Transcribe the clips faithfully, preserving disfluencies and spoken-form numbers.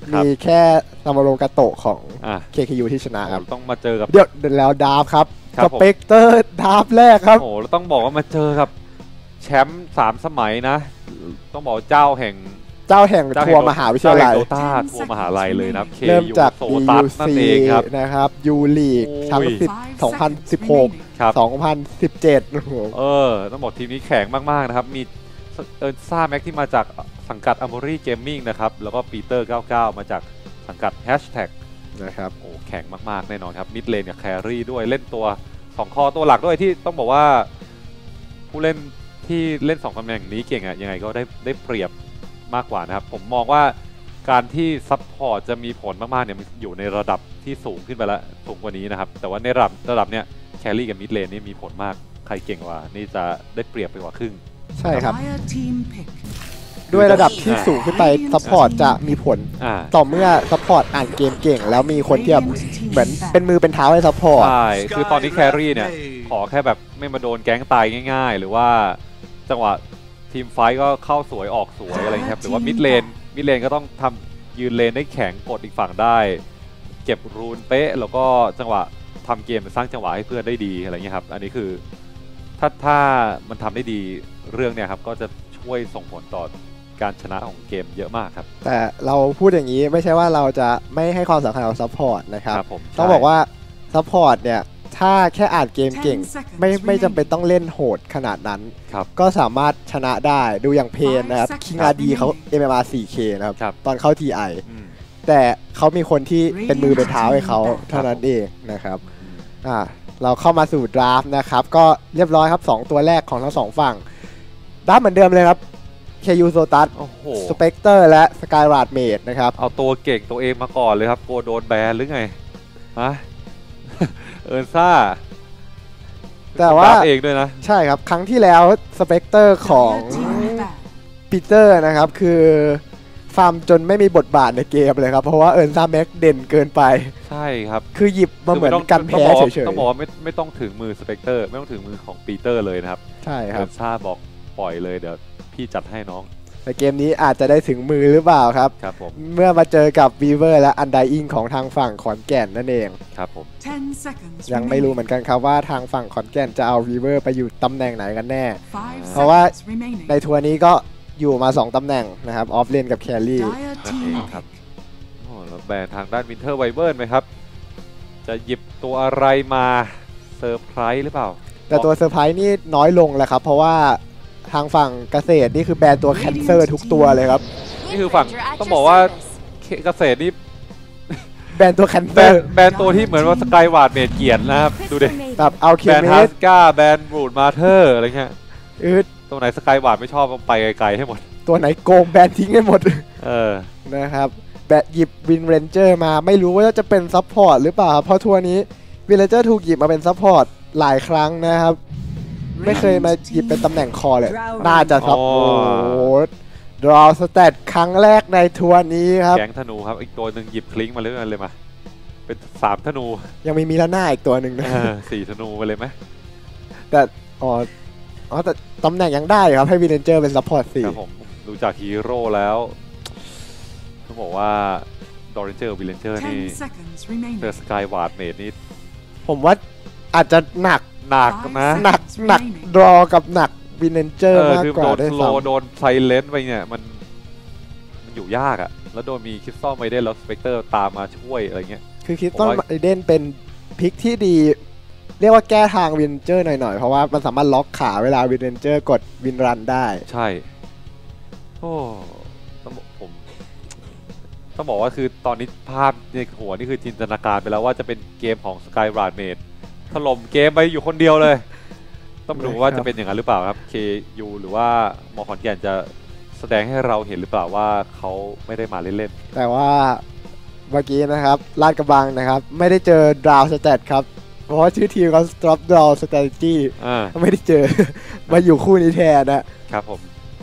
มีแค่ซามาโรกาโตะของ เค เค ยู ที่ชนะครับต้องมาเจอกับเดี๋ยวแล้วดาร์ฟครับสเปกเตอร์ดาร์ฟแรกครับโอ้แล้วต้องบอกว่ามาเจอกับแชมป์สามสมัยนะต้องบอกเจ้าแห่งเจ้าแห่งทัวร์มหาวิทยาลัยโดต้าทัวร์มหาลัยเลยนะครับเริ่มจากดียู ซี นะครับยูลีกแชมเปี้ยนชิพสองพันสิบหก สองพันสิบเจ็ดโอ้โหเออต้องบอกทีมนี้แข็งมากๆนะครับมีเอิร์นซ่าแม็กที่มาจากสังกัดอ m ม r รี่เกมมิ่งนะครับแล้วก็ปีเตอร์เก้าสิบเก้ามาจากสังกัดแฮชแท็กนะครับโอ้แข็งมากๆแน่นอนครับมิดเลนกับแครี่ด้วยเล่นตัวสองคอตัวหลักด้วยที่ต้องบอกว่าผู้เล่นที่เล่นสองตำแหน่งนี้เก่งอะยังไงก็ได้ได้เปรียบมากกว่านะครับผมมองว่าการที่ซัพพอร์ตจะมีผลมากๆเนี่ยมันอยู่ในระดับที่สูงขึ้นไปแล้วสูงกว่านี้นะครับแต่ว่าในระดับระดับเนี้ยแครี่กับมิดเลนนี่มีผลมากใครเก่งกว่านี่จะได้เปรียบไปกว่าครึ่งใช่ครับด้วยระดับที่สูงขึ้นไปซัพพอร์ตจะมีผลต่อเมื่อซัพพอร์ตอ่านเกมเก่งแล้วมีคนที่เหมือนเป็นมือเป็นเท้าให้ซัพพอร์ตใช่คือตอนนี้แครี่เนี่ยขอแค่แบบไม่มาโดนแก๊งตายง่ายๆหรือว่าจังหวะทีมไฟก็เข้าสวยออกสวยอะไรครับหรือว่ามิดเลนมิดเลนก็ต้องทำยืนเลนได้แข็งกดอีกฝั่งได้เก็บรูนเป๊ะแล้วก็จังหวะทำเกมสร้างจังหวะให้เพื่อนได้ดีอะไรเงี้ยครับอันนี้คือถ้าถ้ามันทำได้ดีเรื่องเนี่ยครับก็จะช่วยส่งผลต่อการชนะของเกมเยอะมากครับแต่เราพูดอย่างนี้ไม่ใช่ว่าเราจะไม่ให้ความสำคัญกับซัพพอร์ตนะครับต้องบอกว่าซัพพอร์ตเนี่ยถ้าแค่อ่านเกมเก่งไม่ไม่จำเป็นต้องเล่นโหดขนาดนั้นก็สามารถชนะได้ดูอย่างเพนนะครับคิงอาร์ดีเขา เอ็ม เอ็ม อาร์ โฟร์ เค นะครับตอนเข้า ที ไอ แต่เขามีคนที่เป็นมือเป็นเท้าให้เขาเท่านั้นเองนะครับอ่าเราเข้ามาสู่ดราฟต์นะครับก็เรียบร้อยครับสองตัวแรกของทั้งสองฝั่งดราฟต์เหมือนเดิมเลยครับ เค ยู Sotus สเปกเตอร์และสกายราดเมดนะครับเอาตัวเก่งตัวเองมาก่อนเลยครับกลัวโดนแบนหรือไงฮะเอิร์นซ่าแต่ว่าเองด้วยนะใช่ครับครั้งที่แล้วสเปกเตอร์ของปีเตอร์นะครับคือฟาร์มจนไม่มีบทบาทในเกมเลยครับเพราะว่าเอิร์นซ่าแม็กเด่นเกินไปใช่ครับคือหยิบมาเหมือนกันแพ้เฉยๆต้องบอกว่าไม่ไม่ต้องถึงมือสเปกเตอร์ไม่ต้องถึงมือของปีเตอร์เลยนะครับใช่ครับเอิร์นซ่าบอกปล่อยเลยเดี๋ยวพี่จัดให้น้องแต่เกมนี้อาจจะได้ถึงมือหรือเปล่าครับครับผมเมื่อมาเจอกับวีเวอร์และอันไดอิงของทางฝั่งขอนแก่นนั่นเองครับผมยังไม่รู้เหมือนกันครับว่าทางฝั่งขอนแก่นจะเอาวีเวอร์ไปอยู่ตำแหน่งไหนกันแน่เพราะว่าในทัวร์นี้ก็อยู่มาสองตำแหน่งนะครับออฟเลนกับแครี่นั่นเองครับโอ้แล้วแบนทางด้านวินเทอร์ไวเบิร์นไหมครับจะหยิบตัวอะไรมาเซอร์ไพรส์หรือเปล่าแต่ตัวเซอร์ไพรส์นี่น้อยลงแหละครับเพราะว่าทางฝั่งเกษตรนี่คือแบนตัวแคนเซอร์ทุกตัวเลยครับนี่คือฝั่งต้องบอกว่าเกษตรนี่แบนตัวแคนเซอร์แบนตัวที่เหมือนว่าสกายวาร์ดเมดเกียรตินะครับดูดิแบบเอาเคแบนฮาร์สก้าแบนบูดมาเธอร์อะไรเงี้ยอืดตัวไหนสกายวาร์ดไม่ชอบไปไกลๆให้หมดตัวไหนโกงแบนทิ้งให้หมดเออนะครับแบนหยิบวินเรนเจอร์มาไม่รู้ว่าจะเป็นซัพพอร์ตหรือเปล่าเพราะทัวร์นี้วินเรนเจอร์ถูกหยิบมาเป็นซัพพอร์ตหลายครั้งนะครับไม่เคยมาหยิบเป็นตำแหน่งคอเลยน่าจะซับโอ้ดรอสแตทครั้งแรกในทัวร์นี้ครับแก๊งธนูครับอีกตัวหนึ่งหยิบคลิงมาเลยเลยมาเป็นสามธนูยังมีมีละหน้าอีกตัวหนึ่งนะสี่ธนูไปเลยไหมแต่อ๋ออ๋อแต่ตำแหน่งยังได้ครับให้วินเลนเจอร์เป็นซัพพอร์ตสี่ครับผมดูจากฮีโร่แล้วต้องบอกว่าดอร์เรนเจอร์วินเลนเจอร์นี่เจอสกายวาร์ดเมดนี่ผมว่าอาจจะหนักหนักนะหนักหนักดรอกับหนักวินเลนเจอร์มากกว่าโดนโลโดนไซเลนต์ไปเนี่ยมันมันอยู่ยากอ่ะแล้วโดนมีคริสตัลไมเดนแล้วสเปกเตอร์ตามมาช่วยอะไรเงี้ยคือคริสตัลไมเดนเป็นพิกที่ดีเรียกว่าแก้ทางวินเจอร์หน่อยๆเพราะว่ามันสามารถล็อกขาเวลาวินเลนเจอร์กดวินรันได้ใช่โอ้ต้องผมต้องบอกว่าคือตอนนี้ภาพในหัวนี่คือจินตนาการไปแล้วว่าจะเป็นเกมของสกายราดเมดถล่มเกมไปอยู่คนเดียวเลยต้องดูว่าจะเป็นอย่างนั้นหรือเปล่าครับ เค ยู หรือว่ามอขอนแก่นจะแสดงให้เราเห็นหรือเปล่าว่าเขาไม่ได้มาเล่นๆแต่ว่าเมื่อกี้นะครับลาดกระบังนะครับไม่ได้เจอดราวสแตทครับเพราะว่าชื่อทีมเขา Drop Draw Strategy ไม่ได้เจอมาอยู่คู่นี้แทนนะครับผม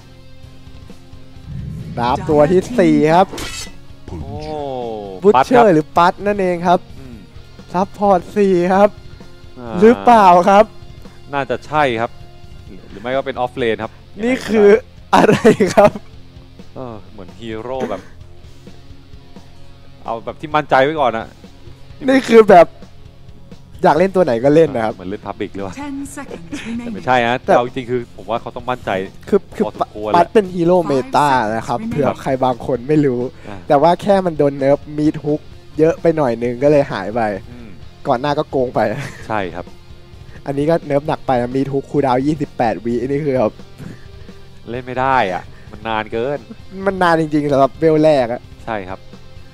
ดราฟตัวที่สี่ครับบูชเชอร์หรือปัตนั่นเองครับซัพพอร์ตสี่ครับหรือเปล่าครับน่าจะใช่ครับหรือไม่ก็เป็นออฟเลนครับนี่คืออะไรครับเออเหมือนฮีโร่แบบเอาแบบที่มั่นใจไว้ก่อนอะนี่คือแบบอยากเล่นตัวไหนก็เล่นนะครับเหมือนเล่นพับบิกเลยว่ะแต่ไม่ใช่นะแต่เอาจริงคือผมว่าเขาต้องมั่นใจคือคือปัดเป็นฮีโร่เมตานะครับเผื่อใครบางคนไม่รู้แต่ว่าแค่มันโดนเนิร์ฟมีดฮุกเยอะไปหน่อยนึงก็เลยหายไปก่อนหน้าก็โกงไปใช่ครับอันนี้ก็เนิร์ฟหนักไปมีดฮุกคูลดาวน์ยี่สิบแปดวินี่คือแบบเล่นไม่ได้อ่ะมันนานเกินมันนานจริงๆสำหรับเวลแรกอะใช่ครับ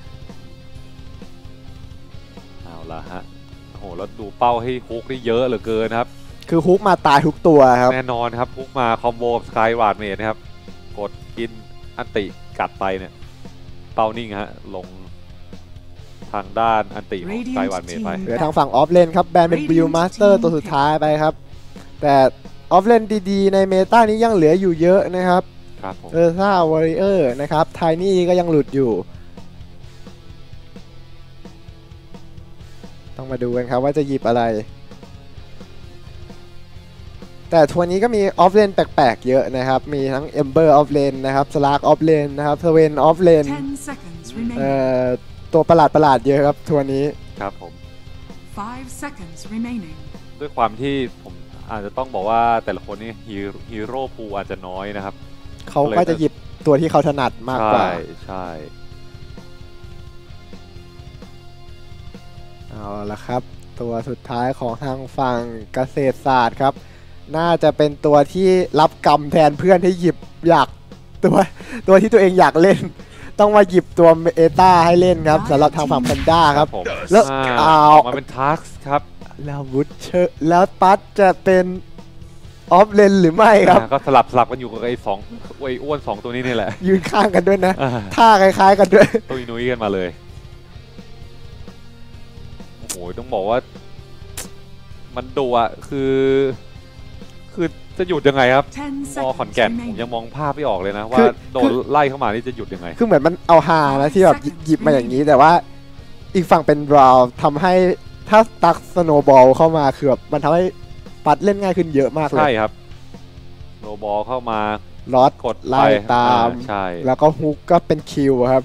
เอาละฮะโอ้โหแล้วดูเป้าให้ฮุกได้เยอะเหลือเกินครับคือฮุกมาตายทุกตัวครับแน่นอนครับฮุกมาคอมโบสกายวาร์ดเมดนะครับกดกินอันติกัดไปเนี่ยเป้านิ่งฮะลงทางด้านอันติของสกายวาร์ดเมดไปเหลือทางฝั่งออฟเลนครับแบนเป็นบิลมาสเตอร์ตัวสุดท้ายไปครับแต่ออฟเลนดีๆในเมตานี้ยังเหลืออยู่เยอะนะครับเออซ่าวอริเออร์นะครับไทนี่ก็ยังหลุดอยู่ต้องมาดูกันครับว่าจะหยิบอะไรแต่ทัวร์นี้ก็มีออฟเลนแปลกๆเยอะนะครับมีทั้งเอมเบอร์ออฟเลนนะครับสลากออฟเลนนะครับเซเว่นออฟเลนเอ่อตัวประหลาดประหลาดเยอะครับทัวร์นี้ครับผมด้วยความที่ผมอาจจะต้องบอกว่าแต่ละคนนี่ฮีโร่พูอาจจะน้อยนะครับเขาก็จะหยิบตัวที่เขาถนัดมากกว่าใช่ใช่เอาละครับตัวสุดท้ายของทางฝั่งเกษตรศาสตร์ครับน่าจะเป็นตัวที่รับกรรมแทนเพื่อนที่หยิบอยากตัวตัวที่ตัวเองอยากเล่นต้องมาหยิบตัวเอต้าให้เล่นครับสำหรับทางฝั่งแพนด้าครับแล้วเอามาเป็นทักครับแล้ววุฒเชอร์แล้วปัดจะเป็นออฟเลนหรือไม่ครับก็สลับสลับกันอยู่กับไอ้สองไอ้อ้วนสองตัวนี้นี่แหละยืนข้างกันด้วยนะท่าคล้ายๆกันด้วยตุยนุ้ยกันมาเลยโอ้โหต้องบอกว่ามันดุอ่ะคือคือจะหยุดยังไงครับมอขอนแก่นผมยังมองภาพไม่ออกเลยนะว่าโดนไล่เข้ามานี่จะหยุดยังไงคือเหมือนมันเอาฮานะที่แบบหยิบมาอย่างนี้แต่ว่าอีกฝั่งเป็นบราวทำให้ถ้าตักสโนว์บอลเข้ามาคือแบบมันทำให้ปัดเล่นง่ายขึ้นเยอะมากเลยใช่ครับโนบอลเข้ามาลอดกดไล่ตามใช่แล้วก็ฮุกก็เป็นคิวครับ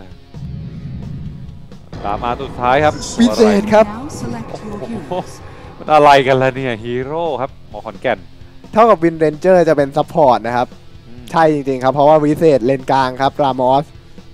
ตามมาสุดท้ายครับพิเศษครับมันอะไรกันล่ะเนี่ยฮีโร่ครับหมอขอนแก่นเท่ากับวินเรนเจอร์จะเป็นซัพพอร์ตนะครับใช่จริงๆครับเพราะว่าวิเศษเลนกลางครับรามอส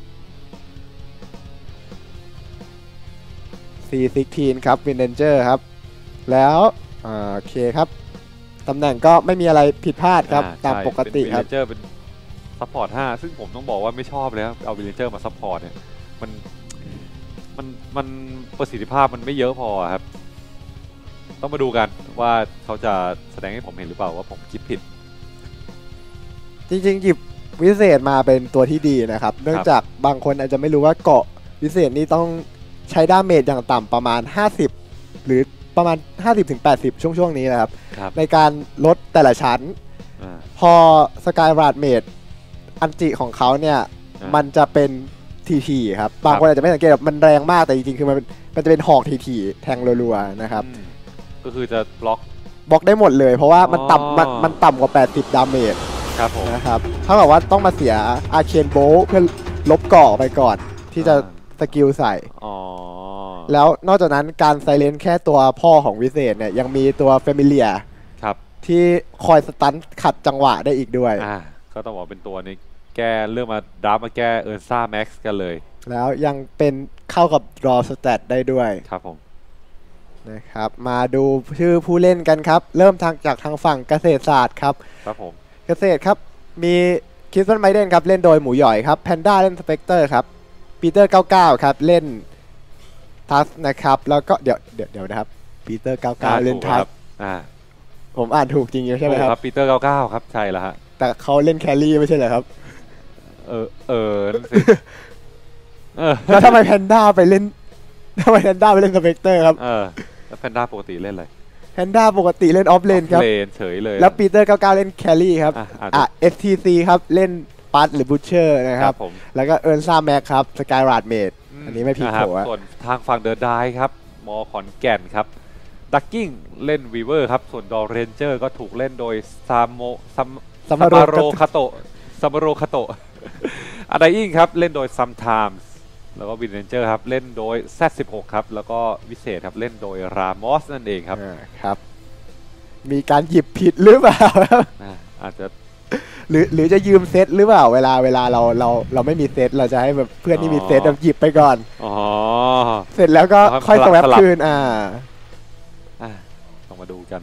สี่สิบทีนครับวินเรนเจอร์ครับแล้วโอเคครับตำแหน่งก็ไม่มีอะไรผิดพลาดครับตามปกติครับวินเรนเจอร์เป็นซัพพอร์ตห้าซึ่งผมต้องบอกว่าไม่ชอบเลยครับเอาวินเรนเจอร์มาซัพพอร์ตเนี่ยมันมันมันประสิทธิภาพมันไม่เยอะพอครับต้องมาดูกันว่าเขาจะแสดงให้ผมเห็นหรือเปล่าว่าผมคิดผิดจริงๆหยิบวิเศษมาเป็นตัวที่ดีนะครับเนื่องจากบางคนอาจจะไม่รู้ว่าเกาะวิเศษนี่ต้องใช้ดาเมจอย่างต่ำประมาณห้าสิบหรือประมาณ ห้าสิบถึงแปดสิบ ช่วงช่วงนี้นะครับในการลดแต่ละชั้นพอสกายวาร์ดเมดอันจิของเขาเนี่ยมันจะเป็นทีทีครับบางคนอาจจะไม่สังเกตแบบมันแรงมากแต่จริงๆคือมันมันจะเป็นหอกทีทีแทงรัวๆนะครับก็คือจะบล็อกบล็อกได้หมดเลยเพราะว่ามันต่ำมันมันต่ำกว่าแปดสิบดาเมจนะครับเท่ากับว่าต้องมาเสียอาร์เคนโบเพื่อลบเกาะไปก่อนที่จะสกิลใส่แล้วนอกจากนั้นการไซเลนแค่ตัวพ่อของวิเศษเนี่ยยังมีตัวเฟมิเลียที่คอยสตันขัดจังหวะได้อีกด้วยก็ต้องบอกเป็นตัวนี้แก้เรื่องมาดราฟมาแก้เอิร์ซ่าแม็กซ์กันเลยแล้วยังเป็นเข้ากับรอสแตทได้ด้วยครับผมนะครับมาดูชื่อผู้เล่นกันครับเริ่มทางจากทางฝั่งเกษตรศาสตร์ครับครับผมเกษตรครับมีคริสตันไมเดนครับเล่นโดยหมูหย่อยครับแพนด้าเล่นสเปกเตอร์ครับปีเตอร์เก้าสิบเก้าครับเล่นทัสนะครับแล้วก็เดี๋ยวเดี๋ยวเดี๋ยวนะครับปีเตอร์เก้าสิบเก้าเล่นทัสผมอ่านถูกจริงใช่ไหมครับปีเตอร์เก้าสิบเก้าครับใช่แล้วฮะแต่เขาเล่นแครี่ไม่ใช่เหรอครับเออเออนั่นสิแล้วทำไมแพนด้าไปเล่นทำไมแพนด้าไปเล่นสเปกเตอร์ครับเออแล้วแพนด้าปกติเล่นอะไรแพนด้าปกติเล่นออฟเลนครับเลนเฉยเลยแล้วปีเตอร์เก้าสิบเก้าเล่นแครี่ครับอ่ะ เอส ที ซี ครับเล่นปัดหรือบูชเชอร์นะครับแล้วก็เอิร์นซ่าแม็กครับสกายราดเมดอันนี้ไม่ผิดโผล่ส่วนทางฝั่งเดอะไดครับมอขอนแก่นครับดักกิ้งเล่นวีเวอร์ครับส่วนดอเรนเจอร์ก็ถูกเล่นโดยซามโมซัมซัมมาโรคาโตะซัมมาโรคาโตะอาไดอิงครับเล่นโดยซัมไทม์ส์แล้วก็วินเรนเจอร์ครับเล่นโดย แซด สิบหก ครับแล้วก็วิเศษครับเล่นโดยรามอสนั่นเองครับครับมีการหยิบผิดหรือเปล่าอาจจะหรือหรือจะยืมเซตหรือเปล่าเวลาเวลาเราเราเราไม่มีเซตเราจะให้แบบเพื่อนที่มีเซตแบบหยิบไปก่อนอ๋อเสร็จแล้วก็ค่อยสวปคืนอ่าต้องมาดูกัน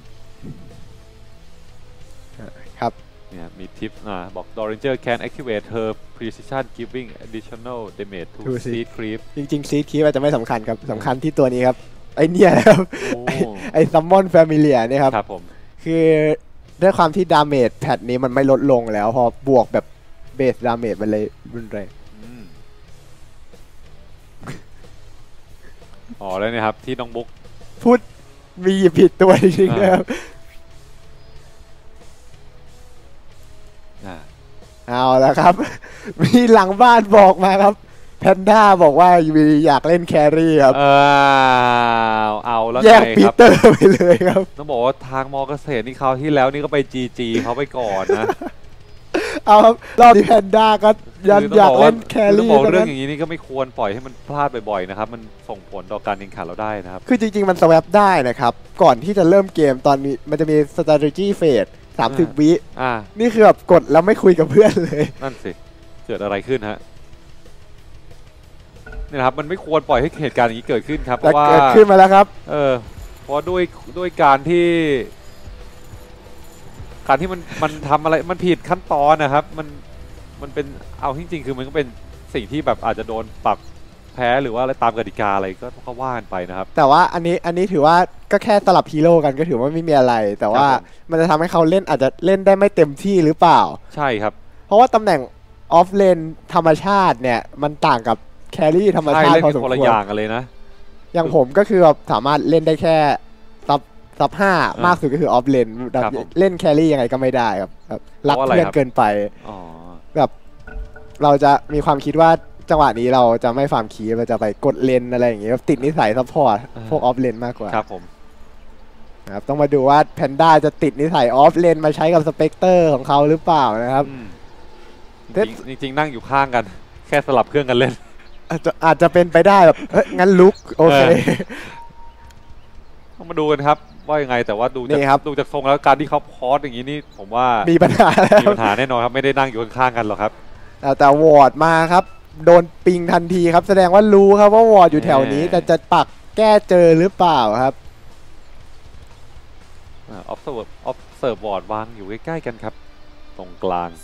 ครับเนี่ยมีทิปอ่าบอก Doranger can activate her precision giving additional damage to seed creep จริงๆ seed creep อาจจะไม่สำคัญครับสำคัญที่ตัวนี้ครับไอเนี่ยครับไอ summon familiar เนี่ยครับครับผมคือด้วยความที่ดาเมจแพทนี้มันไม่ลดลงแล้วพอบวกแบบเบสดาเมจมันเลยรุนแรงอ๋อแล้วเนี่ยครับที่น้องบุ๊กพูดมีผิดตัวจริงๆนะครับเอาแล้วครับมีหลังบ้านบอกมาครับแพนด้าบอกว่าวีอยากเล่นแครี่ครับเออเอาแล้วแยกปีเตอร์ไปเลยครับต้องบอกว่าทางมอเกษตรนี่เขาที่แล้วนี่ก็ไปจีจีเขาไปก่อนนะเอาครับรอบที่แพนด้าก็ยังอยากเล่นแครี่ต้องบอกเรื่องอย่างนี้นี่ก็ไม่ควรปล่อยให้มันพลาดบ่อยๆนะครับมันส่งผลต่อการแข่งขันเราได้นะครับคือจริงๆมันสแวปได้นะครับก่อนที่จะเริ่มเกมตอนนี้มันจะมี strategy phase สามสิบวินี่คือแบบกดแล้วไม่คุยกับเพื่อนเลยนั่นสิเกิดอะไรขึ้นฮะนี่นะครับมันไม่ควรปล่อยให้เหตุการณ์อย่างนี้เกิดขึ้นครับเพราะว่าเกิดขึ้นมาแล้วครับเออเพราะด้วยด้วยการที่การที่มันมันทำอะไรมันผิดขั้นตอนนะครับมันมันเป็นเอาจริงๆคือมันก็เป็นสิ่งที่แบบอาจจะโดนปรับแพ้หรือว่าอะไรตามกติกาอะไรก็ต้องว่ากันไปนะครับแต่ว่าอันนี้อันนี้ถือว่าก็แค่สลับฮีโร่กันก็ถือว่าไม่มีอะไรแต่ว่ามันจะทำให้เขาเล่นอาจจะเล่นได้ไม่เต็มที่หรือเปล่าใช่ครับเพราะว่าตำแหน่งออฟเลนธรรมชาติเนี่ยมันต่างกับแครี่ธรรมชาติพอสมควรคนละอย่างกันเลยนะอย่างผมก็คือแบบสามารถเล่นได้แค่ซับซับห้ามากสุดก็คือออฟเลนเล่นแครี่ยังไงก็ไม่ได้ครับรักเพื่อนเกินไปแบบเราจะมีความคิดว่าจังหวะนี้เราจะไม่ฟาร์มคีเราจะไปกดเลนอะไรอย่างเงี้ยติดนิสัยซัพพอร์ตพวกออฟเลนมากกว่าครับผมครับต้องมาดูว่าแพนด้าจะติดนิสัยออฟเลนมาใช้กับสเปกเตอร์ของเขาหรือเปล่านะครับจริงๆนั่งอยู่ข้างกันแค่สลับเครื่องกันเล่นอาจจะอาจจะเป็นไปได้แบบเฮ้ยงั้นลุกโอเคต้องมาดูกันครับว่ายังไงแต่ว่าดูจากดูจากทรงแล้วการที่เขาพอสอย่างนี้นี่ผมว่ามีปัญหามีปัญหาแน่นอนครับไม่ได้นั่งอยู่ข้างๆกันหรอกครับแต่วอร์ดมาครับโดนปิงทันทีครับแสดงว่ารู้ครับว่าวอร์ดอยู่แถวนี้แต่จะปักแก้เจอหรือเปล่าครับออฟเซิร์ฟออฟเซิร์ฟวอร์ดวางอยู่ใกล้ๆกันครับตรงกลาง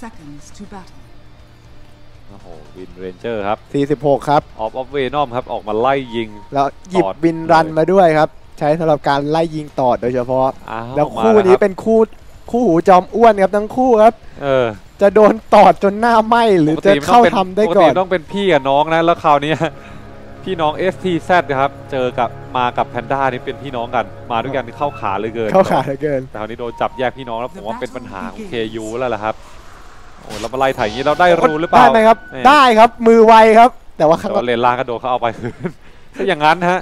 โอ้โหวินเรนเจอร์ครับสี่สิบหกครับออฟออฟเวนอมครับออกมาไล่ยิงแล้วหยิบวินรันมาด้วยครับใช้สำหรับการไล่ยิงต่อโดยเฉพาะแล้วคู่นี้เป็นคู่คู่หูจอมอ้วนครับทั้งคู่ครับเออจะโดนตอดจนหน้าไหม้หรือจะเข้าทำได้ก่อนต้องเป็นพี่กับน้องนะแล้วคราวนี้พี่น้อง เอส ที แซด นะครับเจอกับมากับแพนด้านี่เป็นพี่น้องกันมาด้วยกันเข้าขาเลยเกินเข้าขาเลยเกินแต่คราวนี้โดนจับแยกพี่น้องแล้วผมว่าเป็นปัญหาของ เค ยู แล้วล่ะครับโอ้เรามาไล่ถ่ายอย่างนี้เราได้รู้หรือเปล่าได้ไหมครับได้ครับมือไวครับแต่ว่าแต่ว่าเลนล่างก็โดนเขาเอาไปถ้าอย่างนั้นฮะ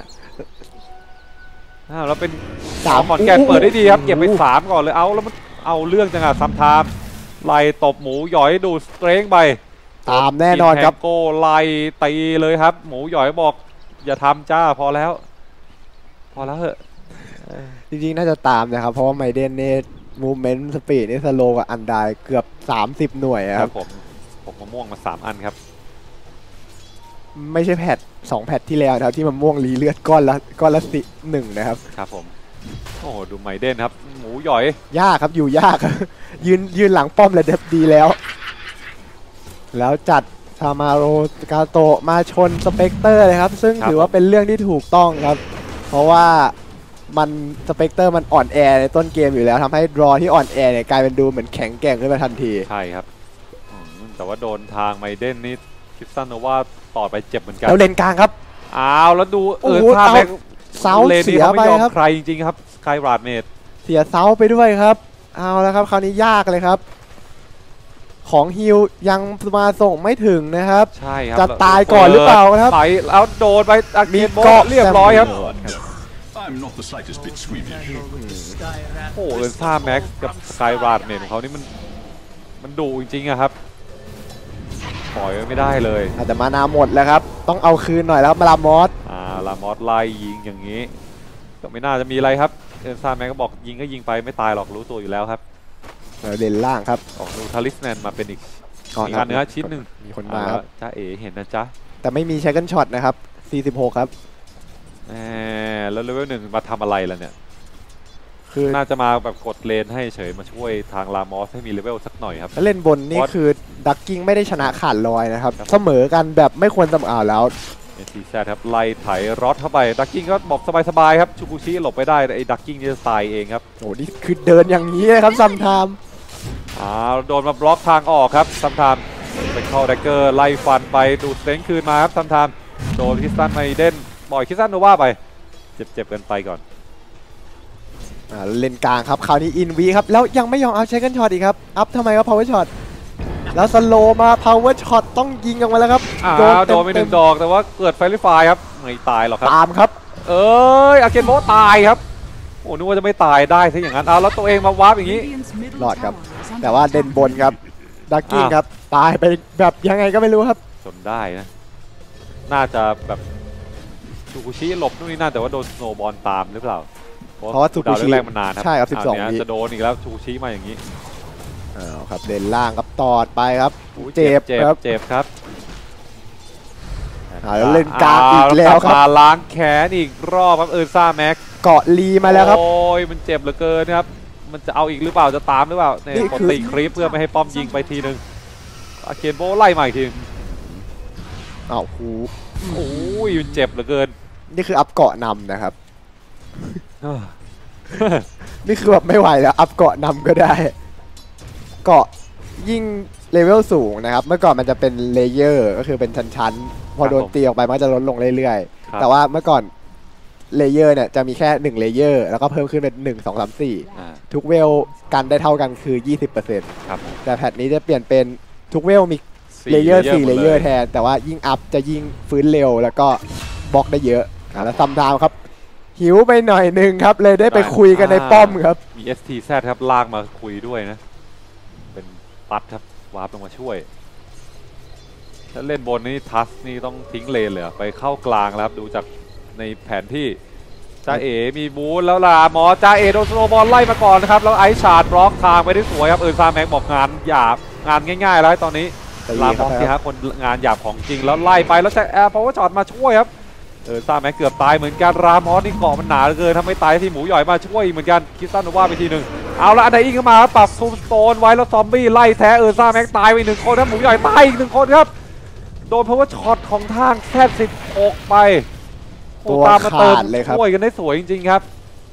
เราเป็นสามขอนแก่นเปิดได้ดีครับเก็บไปสามก่อนเลยเอาแล้วมันเอาเรื่องจังอะซัมไทม์ไล่ตบหมูหยอยดูสเตรงไปตามแน่นอนครับโกไล่ตีเลยครับหมูหยอยบอกอย่าทำจ้าพอแล้วพอแล้วเหอะจริงๆน่าจะตามนะครับเพราะว่าไมเดนเนตมูเมนต์สปีดนี่สโลกับอันไดเกือบสามสิบหน่วยครับผมผมมะม่วงมาสามอันครับไม่ใช่แพทสองแพทที่แล้วนะครับที่มะม่วงรีเลือดก้อนละก้อนละสิหนึ่งนะครับครับผมโอ้ดูไมเดนครับหมูหยอยยากครับอยู่ยากยืนยืนหลังป้อมเลยเด็บดีแล้วแล้วจัดทามาโรกาโตะมาชนสเปกเตอร์เลยครับซึ่งถือว่าเป็นเรื่องที่ถูกต้องครับเพราะว่ามันสเปกเตอร์มันอ่อนแอในต้นเกมอยู่แล้วทำให้ดรอที่อ่อนแอเนี่ยกลายเป็นดูเหมือนแข็งแกร่งขึ้นมาทันทีใช่ครับแต่ว่าโดนทางไมเดนนี่คิดสั้นว่าต่อไปเจ็บเหมือนกันแล้วเลนกลางครับอ้าวแล้วดูเออท่าแบกเซาเสียไปครับใครจริงๆครับสกายราดเมดเสียเซาไปด้วยครับเอาแล้วครับคราวนี้ยากเลยครับของฮิวยังมาส่งไม่ถึงนะครับใช่ครับจะตายก่อนหรือเปล่าครับไปแล้วโดนไปมีเกาะเรียบร้อยครับโอ้เออซ่าแม็กกับสกายราดเมดของเขานี่มันมันดุจริงๆอะครับปล่อยไม่ได้เลยแต่มานาหมดแล้วครับต้องเอาคืนหน่อยแล้วมาลามอสอ่าลามอสไล่ยิงอย่างนี้ก็ไม่น่าจะมีอะไรครับเอ็นซาแมนก็บอกยิงก็ยิงไปไม่ตายหรอกรู้ตัวอยู่แล้วครับเด่นล่างครับออกดูทาริสแมนมาเป็นอีกอีกอันเนื้อชิ้นหนึ่งมีคนมาจ้าเอ๋เห็นนะจ๊ะแต่ไม่มีใช้กันช็อตนะครับสี่สิบหกครับแหมแล้วเลเวลหนึ่งมาทำอะไรล่ะเนี่ยคือน่าจะมาแบบกดเลนให้เฉยมาช่วยทางลามอสให้มีเลเวลสักหน่อยครับแล้วเล่นบนนี่คือดักกิ้งไม่ได้ชนะขาดลอยนะครับเสมอกันแบบไม่ควรเสมอแล้วเอซีแซดครับไล่ไถรอดเข้าไปดักกิ้งก็บอกสบายๆครับชูกุชิหลบไปได้ไอ้ดักกิ้งจะตายเองครับโอ้นี่คือเดินอย่างนี้เลยครับซัมไทม์อ่าโดนมาบล็อกทางออกครับซัมไทม์เป็นเข้าแดกเกอร์ไล่ฟันไปดูดเซนคืนมาครับซัมไทม์โดนคริสตันไมเดนปล่อยคริสตันโนวาไปเจ็บๆกันไปก่อนอ่าเลนกลางครับคราวนี้อินวีครับแล้วยังไม่ยอมเอาใช้กันช็อตอีกครับอัพทำไมครับพาวเวอร์ช็อตแล้วสโลมาพาวเวอร์ช็อตต้องยิงออกมาแล้วครับโดนโดนไปหนึ่งดอกแต่ว่าเกิดไฟลิฟายครับไม่ตายหรอกครับตามครับเอ้ยอาเกนโบตายครับโอ้นึกว่าจะไม่ตายได้ซะอย่างนั้นเอาแล้วตัวเองมาวาร์ปอย่างนี้รอดครับแต่ว่าเด่นบนครับดักกิ้งครับตายไปแบบยังไงก็ไม่รู้ครับจนได้นะน่าจะแบบชูกุชิหลบนู่นนี่นั่นแต่ว่าโดนสโนบอลตามหรือเปล่าเพราะว่าชูกุชิแรกมันนานครับใช่ครับสิบสองวิจะโดนอีกแล้วชูกุชิมาอย่างนี้อ้าวครับเด่นล่างครับตอดไปครับเจ็บครับเจ็บครับแล้วเล่นกลางอีกแล้วครับมาล้างแขนอีกรอบครับเออร์ซ่าแม็กเกาะลีมาแล้วครับโอ้ยมันเจ็บเหลือเกินครับมันจะเอาอีกหรือเปล่าจะตามหรือเปล่าเนี่ยกดตีคลิปเพื่อไม่ให้ป้อมยิงไปทีนึงอาเคนโบไล่มาอีกทีอ้าวหูโอ้ยมันเจ็บเหลือเกินนี่คืออัพเกาะนำนะครับนี่คือแบบไม่ไหวแล้วอัพเกาะนำก็ได้เกาะยิ่งเลเวลสูงนะครับเมื่อก่อนมันจะเป็นเลเยอร์ก็คือเป็นชั้นๆพอโดนตีออกไปมันจะลดลงเรื่อยๆแต่ว่าเมื่อก่อนเลเยอร์เนี่ยจะมีแค่หนึ่งเลเยอร์แล้วก็เพิ่มขึ้นเป็นหนึ่ง สอง สาม สี่ทุกเวลกันได้เท่ากันคือ ยี่สิบเปอร์เซ็นต์ครับแต่แพทนี้จะเปลี่ยนเป็นทุกเวลมีเลเยอร์สี่เลเยอร์แทนแต่ว่ายิ่งอัพจะยิ่งฟื้นเร็วแล้วก็บล็อกได้เยอะแล้วซัมดาวครับหิวไปหน่อยนึงครับเลยได้ไปคุยกันในป้อมครับมี เอส ที แซด ครับลากมาคุยด้วยนะเป็นปัดครับวาร์ปลงมาช่วยถ้าเล่นบนนี้ทัสนี่ต้องทิ้งเลนเลยไปเข้ากลางแล้วครับดูจากในแผนที่จ้าเอมีบูนแล้วล่ะหมอจ้าเอโดนสโนบอลไล่มาก่อนนะครับแล้วไอชาร์ดบล็อกทางไปได้สวยครับเออร์ซาแม็กบอกงานหยาบงานง่ายๆแล้วตอนนี้ลามองสิครับคนงานหยาบของจริงแล้วไล่ไปแล้วจะแอร์พาวเวอร์ช็อตมาช่วยครับเออซาแม็กเกือบตายเหมือนกันรามอสนี่เกาะมันหนาเหลือเกินทำให้ตายที่หมูหย่อยมาช่วยเหมือนกันคิสตันโนวาไปทีหนึ่งเอาละอันไดอิงเข้ามาปรับทูสโตนไว้แล้วซอมบี้ไล่แท้เออซาแม็กตายไปหนึ่งคนครับหมูหย่อยตายอีกหนึ่งคนครับโดนพาวเวอร์ช็อตของทางแค่สิบหกไปตัวขาดเลยครับช่วยกันได้สวยจริงๆครับ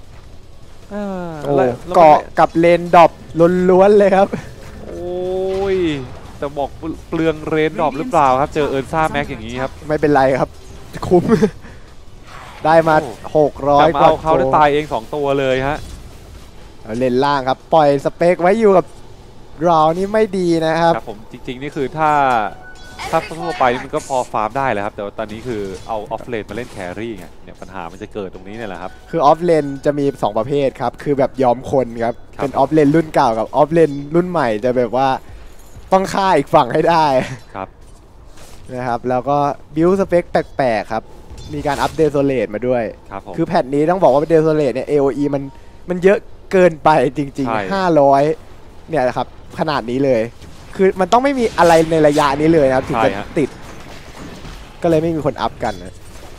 เกาะกับเลนดรอปล้วนๆเลยครับโอ้ยแต่บอกเปลืองเรนดรอปหรือเปล่าครับเจอเอิร์ซ่าแม็กอย่างนี้ครับไม่เป็นไรครับคุ้มได้มาหกร้อยกว่าเขาได้ตายเองสองตัวเลยฮะเลนล่างครับปล่อยสเปคไว้อยู่กับเรานี่ไม่ดีนะครับครับผมจริงๆนี่คือถ้าถ้าทั่วไปมันก็พอฟาร์มได้แหละครับแต่ว่าตอนนี้คือเอาออฟเลนมาเล่นแครี่ไงเนี่ยปัญหามันจะเกิดตรงนี้เนี่ยแหละครับคือออฟเลนจะมีสองประเภทครับคือแบบยอมคนครับเป็นออฟเลนรุ่นเก่ากับออฟเลนรุ่นใหม่จะแบบว่าต้องฆ่าอีกฝั่งให้ได้ครับนะครับแล้วก็บิวสเปคแปลกๆครับมีการอัปเดตโซเลตมาด้วยครับผมคือแพทนี้ต้องบอกว่าเดโซเลตเนี่ย เอ โอ อี มันมันเยอะเกินไปจริงๆห้าร้อยเนี่ยครับขนาดนี้เลยคือมันต้องไม่มีอะไรในระยะนี้เลยนะครับถึงจะติดก็เลยไม่มีคนอัพกันนะ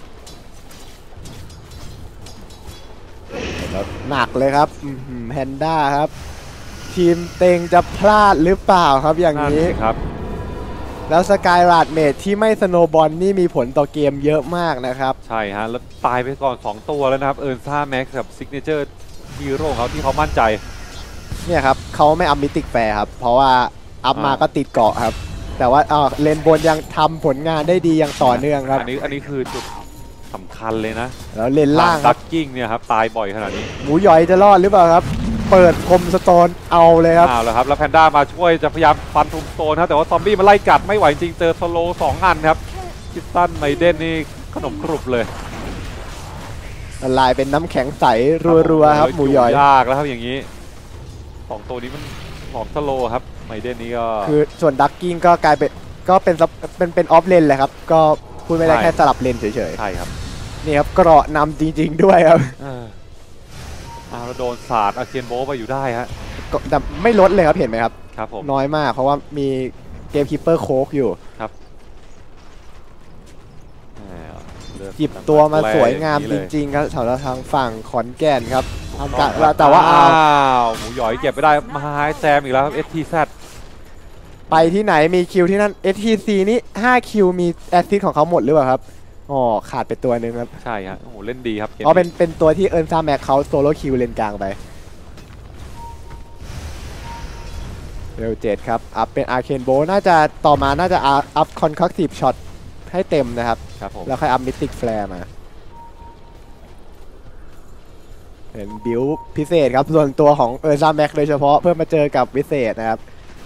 แล้วหนักเลยครับแพนด้าครับทีมเต็งจะพลาดหรือเปล่าครับอย่างนี้ครับแล้วสกายราดเมทที่ไม่สโนบอลนี่มีผลต่อเกมเยอะมากนะครับใช่ฮะแล้วตายไปก่อนสองตัวแล้วนะครับเอิร์นซ่าแม็กกับซิกเนเจอร์ฮีโร่เขาที่เขามั่นใจเนี่ยครับเขาไม่อัพมิติกแฟร์ครับเพราะว่าอัพมาก็ติดเกาะครับแต่ว่าเลนบนยังทำผลงานได้ดีอย่างต่อเนื่องครับอันนี้อันนี้คือจุดสำคัญเลยนะแล้วเลนล่างดักกิ้งเนี่ยครับตายบ่อยขนาดนี้หมูหย่อยจะรอดหรือเปล่าครับเปิดคมสโตนเอาเลยครับเอาแล้วครับแล้วแพนด้ามาช่วยจะพยายามฟันทุมสโตนครับแต่ว่าซอมบี้มาไล่กัดไม่ไหวจริงเจอสโลสองอันครับคิสตันไมเดนนี่ขนมกรุบเลยละลายเป็นน้ำแข็งใสรัวๆครับหมูหย่อยยากแล้วครับอย่างนี้สองตัวนี้มันหลอกสโลครับไมเดนนี่ก็คือส่วนดักกิ้งก็กลายเป็นก็เป็นเป็นเป็นออฟเลนแหละครับก็พูดไม่ได้แค่สลับเลนเฉยๆใช่ครับนี่ครับเกราะนำจริงๆด้วยครับอ้าวแล้วโดนสาดอาเคียนโบไปอยู่ได้ฮะแต่ไม่ลดเลยครับเห็นไหมครับครับผมน้อยมากเพราะว่ามีเกมคีปเปอร์โค้กอยู่ครับหยิบตัวมาสวยงามจริงๆครับสำหรับทางฝั่งขอนแก่นครับทำการแต่ว่าอ้าวหมูหยอยเก็บไม่ได้มาให้แซมอีกแล้วครับ เอส ที แซดไปที่ไหนมีคิวที่นั่น เอส ที ซี นี่ห้าคิวมีแอสซิสของเขาหมดหรือเปล่าครับอ๋อขาดไปตัวหนึ่งครับใช่ฮะโอ้โหเล่นดีครับอ๋อเป็นเป็นตัวที่เอิร์นซาแม็กเขาโซโล่คิวเลนกลางไปเร็วเจ็ดครับอัพเป็นอาร์เคนโบน่าจะต่อมาน่าจะอัพคอนคัคทีฟช็อตให้เต็มนะครับครับผมแล้วค่อยอัพมิติกแฟร์มาเป็นบิวพิเศษครับส่วนตัวของเอิร์นซาแม็กโดยเฉพาะเพื่อมาเจอกับวิเศษนะครับ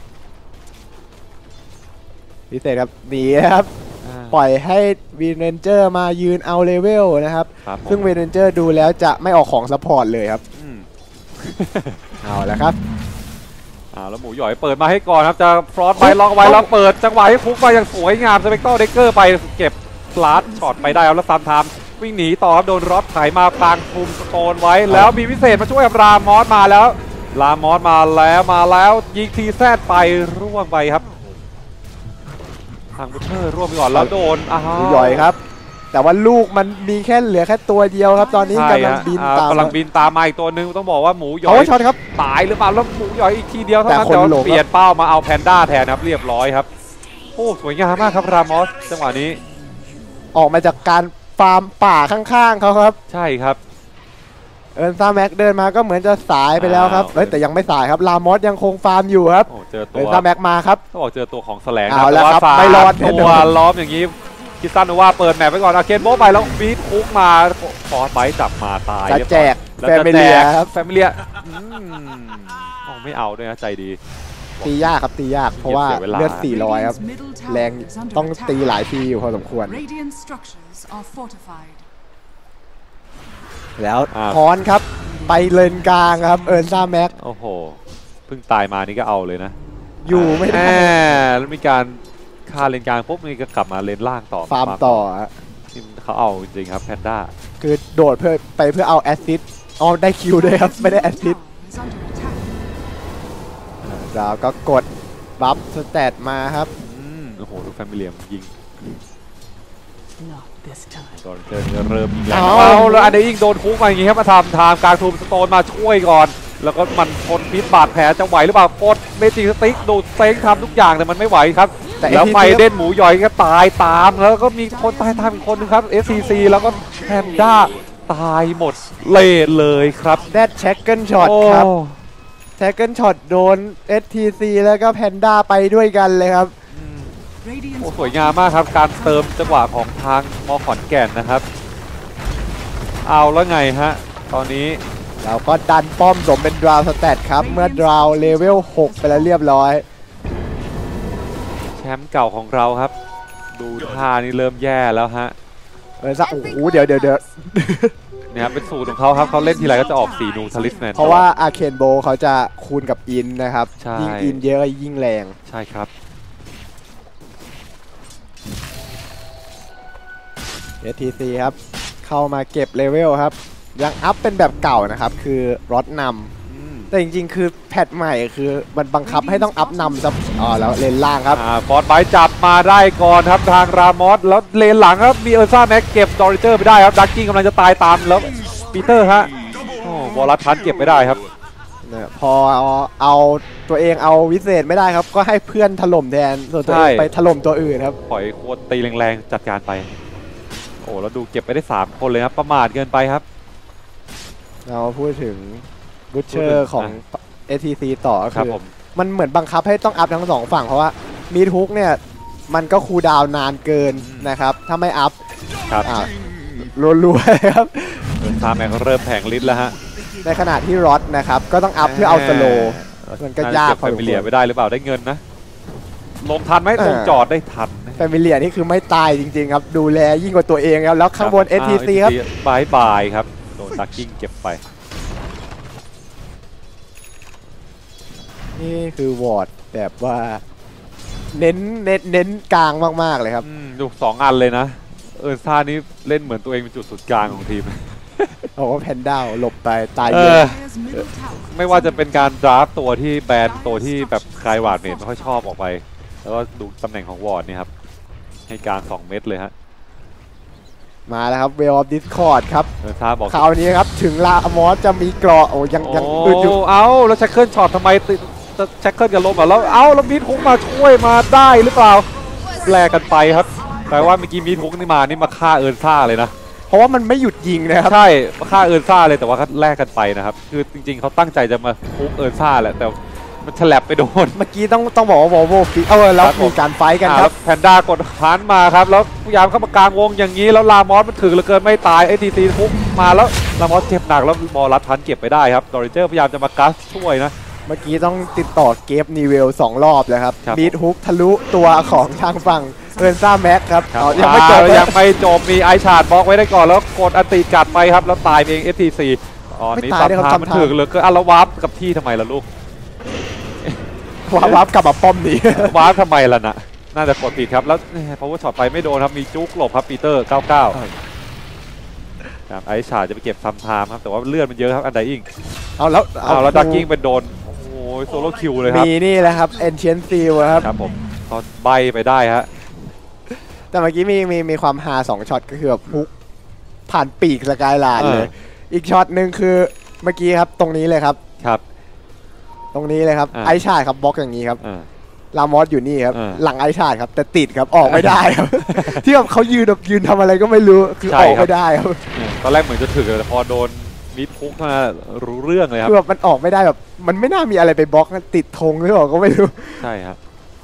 พิเศษครับหนีนะครับปล่อยให้วีเรนเจอร์มายืนเอาเลเวลนะครับซึ่งวีเรนเจอร์ดูแล้วจะไม่ออกของซัพพอร์ตเลยครับเอาแล้วครับอ้าวแล้วหมูหยอยเปิดมาให้ก่อนครับจะฟรอสไว้ล็อกไว้แล้วเปิดจังหวะให้คุกมาอย่างสวยงามสเปกเตอร์เดกเกอร์ไปเก็บลาดช็อตไปได้แล้วซัมทามวิ่งหนีต่อครับโดนรอดไถมากลางคุมสโตนไว้แล้วมีพิเศษมาช่วยกับรามอสมาแล้วรามอสมาแล้วมาแล้วยิงทีแซดไปร่วงไปครับทางบูเทอร์ร่วมไปก่อนแล้วโดนอ้าวหย่อยครับแต่ว่าลูกมันมีแค่เหลือแค่ตัวเดียวครับตอนนี้กำลังบินตามกำลังบินตามมาอีกตัวนึงต้องบอกว่าหมูหย่อยช็อตครับตายหรือเปล่าแล้วหมูหย่อยอีกทีเดียวเท่านั้นแต่เปลี่ยนเป้ามาเอาแพนด้าแทนครับเรียบร้อยครับโอ้สวยงามมากครับรามอสจังหวะนี้ออกมาจากการฟาร์มป่าข้างๆเขาครับใช่ครับเอิร์นซาแม็กเดินมาก็เหมือนจะสายไปแล้วครับเฮ้ยแต่ยังไม่สายครับรามอสยังคงฟาร์มอยู่ครับเจอตัวเอิร์นซาแม็กมาครับต้องบอกเจอตัวของแสลงเอาแล้วครับไม่รอดตัวล้อมอย่างนี้คิดสั้นว่าเปิดแมปไปก่อนอาเคนโบไปแล้วบีทคุกมาฟอสไบจับมาตายจะแจกแฟมิเลียครับแฟมิเลียไม่เอาด้วยนะใจดีตียากครับตียากเพราะว่าเลือดสี่ร้อยครับแรงต้องตีหลายทีอยู่พอสมควรแล้วพรครับไปเลนกลางครับเอิร์นซาแม็กโอ้โหเพิ่งตายมานี่ก็เอาเลยนะอยู่ไม่ได้แล้วมีการฆ่าเลนกลางปุ๊บนี่ก็กลับมาเลนล่างต่อฟาร์มต่อที่เขาเอาจริงครับแพนด้าคือโดดเพื่อไปเพื่อเอาแอสซิสต์เอาได้คิวด้วยครับไม่ได้แอสซิสต์ดาวก็กดบัฟสแตทมาครับโอ้โหดูแฟมิเลียมยิงโดนเจอเริ่มยิงแล้วแล้วอันนี้ยิงโดนคุกมาอย่างงี้ครับมาทำทางการทูมสโตนมาช่วยก่อนแล้วก็มันทนพิษบาดแผลจะไหวหรือเปล่ากดเมจิสติ๊กดูเซ็งทำทุกอย่างแต่มันไม่ไหวครับแล้วไฟเด่นหมูหย่อยก็ตายตามแล้วก็มีคนตายตามอีกคนนึงครับ เอส ซี ซี แล้วก็แพนด้าตายหมดเลยเลยครับแดดแช็กเกิลช็อตครับแช็กเกิลช็อตโดน เอส ที ซี แล้วก็แพนด้าไปด้วยกันเลยครับโอ้สวยงามมากครับการเติมจังหวะของทางมอขอนแก่นนะครับเอาแล้วไงฮะตอนนี้เราก็ดันป้อมสมเป็นดราวสแตทครับเมื่อดราวเลเวลหกไปแล้วเรียบร้อยแชมป์เก่าของเราครับดูท่านี่เริ่มแย่แล้วฮะเออซะโอ้โหเดี๋ยวเดี๋ยวเดี๋ยวเนี่ยครับเป็นสูตรของเขาครับเขาเล่นทีไรก็จะออกสีนูทาลิสแมนเพราะว่าอาเคนโบเขาจะคูณกับอินนะครับยิ่งอินเยอะยิ่งแรงใช่ครับเอส ที ซี ครับเข้ามาเก็บเลเวลครับยังอัพเป็นแบบเก่านะครับคือรถนำแต่จริงๆคือแพทใหม่คือมันบังคับให้ต้องอัพนำซับอ๋อแล้วเลนล่างครับฟอร์ดไบจับมาได้ก่อนครับทางรามอสแล้วเลนหลังครับมีเออร์ซ่าแม็กเก็บดอริเจอร์ไปได้ครับดักกิ้งกำลังจะตายตามแล้วปีเตอร์ฮะโอ้วอลลัสทันเก็บไม่ได้ครับพอเอาเอาตัวเองเอาวิเศษไม่ได้ครับก็ให้เพื่อนถล่มแทนส่วนตัวเองไปถล่มตัวอื่นครับปล่อยโคตรตีแรงๆจัดการไปโอ้แล้วดูเก็บไปได้สามคนเลยครับประมาทเกินไปครับเราพูดถึงบูชเชอร์ของ เอ ที ซี ต่อคือมันเหมือนบังคับให้ต้องอัพทั้งสองฝั่งเพราะว่ามีทุกเนี่ยมันก็คูลดาวน์นานเกินนะครับถ้าไม่อัพครับรัวๆครับทาแมงเริ่มแผงลิตแล้วฮะในขณะที่รอดนะครับก็ต้องอัพเพื่อเอาสโลมันก็ยากพอไปเหลี่ยไม่ได้หรือเปล่าได้เงินนะลงทันไหมลงจอดได้ทันแฟมิเลียนี่คือไม่ตายจริงๆครับดูแลยิ่งกว่าตัวเองครับแล้วข้างบน เอส ที ซี ครับบายบายครับโดนดักกิ้งเก็บไปนี่คือวอร์ดแบบว่าเน้นเน้นเน้นกลางมากๆเลยครับดูสองอันเลยนะเออซ่านี้เล่นเหมือนตัวเองเป็นจุดศูนย์กลางของทีมโอ้แพนด้าหลบไปตายเยอะไม่ว่าจะเป็นการดราฟตัวที่แบนตัวที่แบบคลายหวาดเหม็นไม่ค่อยชอบออกไปแล้วก็ดูตำแหน่งของวอร์ดนี่ครับให้กลางสองเม็ดเลยฮะมาแล้วครับเวลออฟดิสคอร์ดครับท้าบอกคราวนี้ครับถึงลามอสจะมีเกราะโอ้ยังยังอึดอยู่เอ้าแล้วแชคเกิลช็อตทำไมแชคเกิลกับลมอ่ะแล้วเอ้าแล้วมีทุกมาช่วยมาได้หรือเปล่าแลกกันไปครับแปลว่าเมื่อกี้มีทุกนี่มานี่มาฆ่าเอิร์นซ่าเลยนะเพราะว่ามันไม่หยุดยิงนะครับใช่มาฆ่าเอิร์นซ่าเลยแต่ว่าแลกกันไปนะครับคือจริงๆเขาตั้งใจจะมาทุกเอิร์นซ่าแหละแต่มันฉลับไปโดนเมื่อกี้ต้องต้องบอกว่าวอลโวฟิเออแล้วมีการไฟกันครับแพนด้ากดหันมาครับแล้วพยายามเข้ามากลางวงอย่างนี้แล้วลามอสมันถึงเหลือเกินไม่ตายไอทีซีทุกมาแล้วลามอสเจ็บหนักแล้วบอลรัดทันเก็บไปได้ครับดอริเจอร์พยายามจะมากัสช่วยนะเมื่อกี้ต้องติดต่อเกฟนีเวลสองรอบเลยครับบีทฮุกทะลุตัวของทางฝั่งเอิร์นซ่าแม็กครับยังไม่จบยังไม่จบมีไอชาร์ดบล็อกไว้ได้ก่อนแล้วกดอันติกัดไปครับแล้วตายเอง เอฟ ที ซี ตอนนี้ตามทางมันถึงเหลือเกินอ่ะแล้ววาร์ปกับที่ทำไมล่ะลูกวาร์ปกลับมาป้อมนี้วาร์ปทำไมล่ะนะน่าจะกดผิดครับแล้วพาวเวอร์ช็อตไปไม่โดนครับมีจุกหลบครับปีเตอร์เก้าเก้าครับไอชาร์ดจะไปเก็บซัมไทม์ครับแต่ว่าเลือดมันเยอะครับอันไดอิงเอาแล้วเอาแล้วดักกิ้งเป็นโดนโอ้ยโซโล่คิวเลยครับมีนี่แหละครับเอนเชียนซีลครับครับผมตอนใบไปได้ฮะแต่เมื่อกี้มีมีมีความฮาสองช็อตก็คือแบบฮุกผ่านปีกสกายไลน์เลยอีกช็อตหนึ่งคือเมื่อกี้ครับตรงนี้เลยครับครับตรงนี้เลยครับไอชาร์ดครับบล็อกอย่างนี้ครับลามอสอยู่นี่ครับหลังไอชาร์ดครับแต่ติดครับออกไม่ได้ครับที่แบบเขายืนแบบยืนทำอะไรก็ไม่รู้คือออกไม่ได้ครับตอนแรกเหมือนจะถึงแต่พอโดนมิดพุกมารู้เรื่องเลยครับคือแบบมันออกไม่ได้แบบมันไม่น่ามีอะไรไปบล็อกติดธงหรือเปล่าก็ไม่รู้ใช่ครับ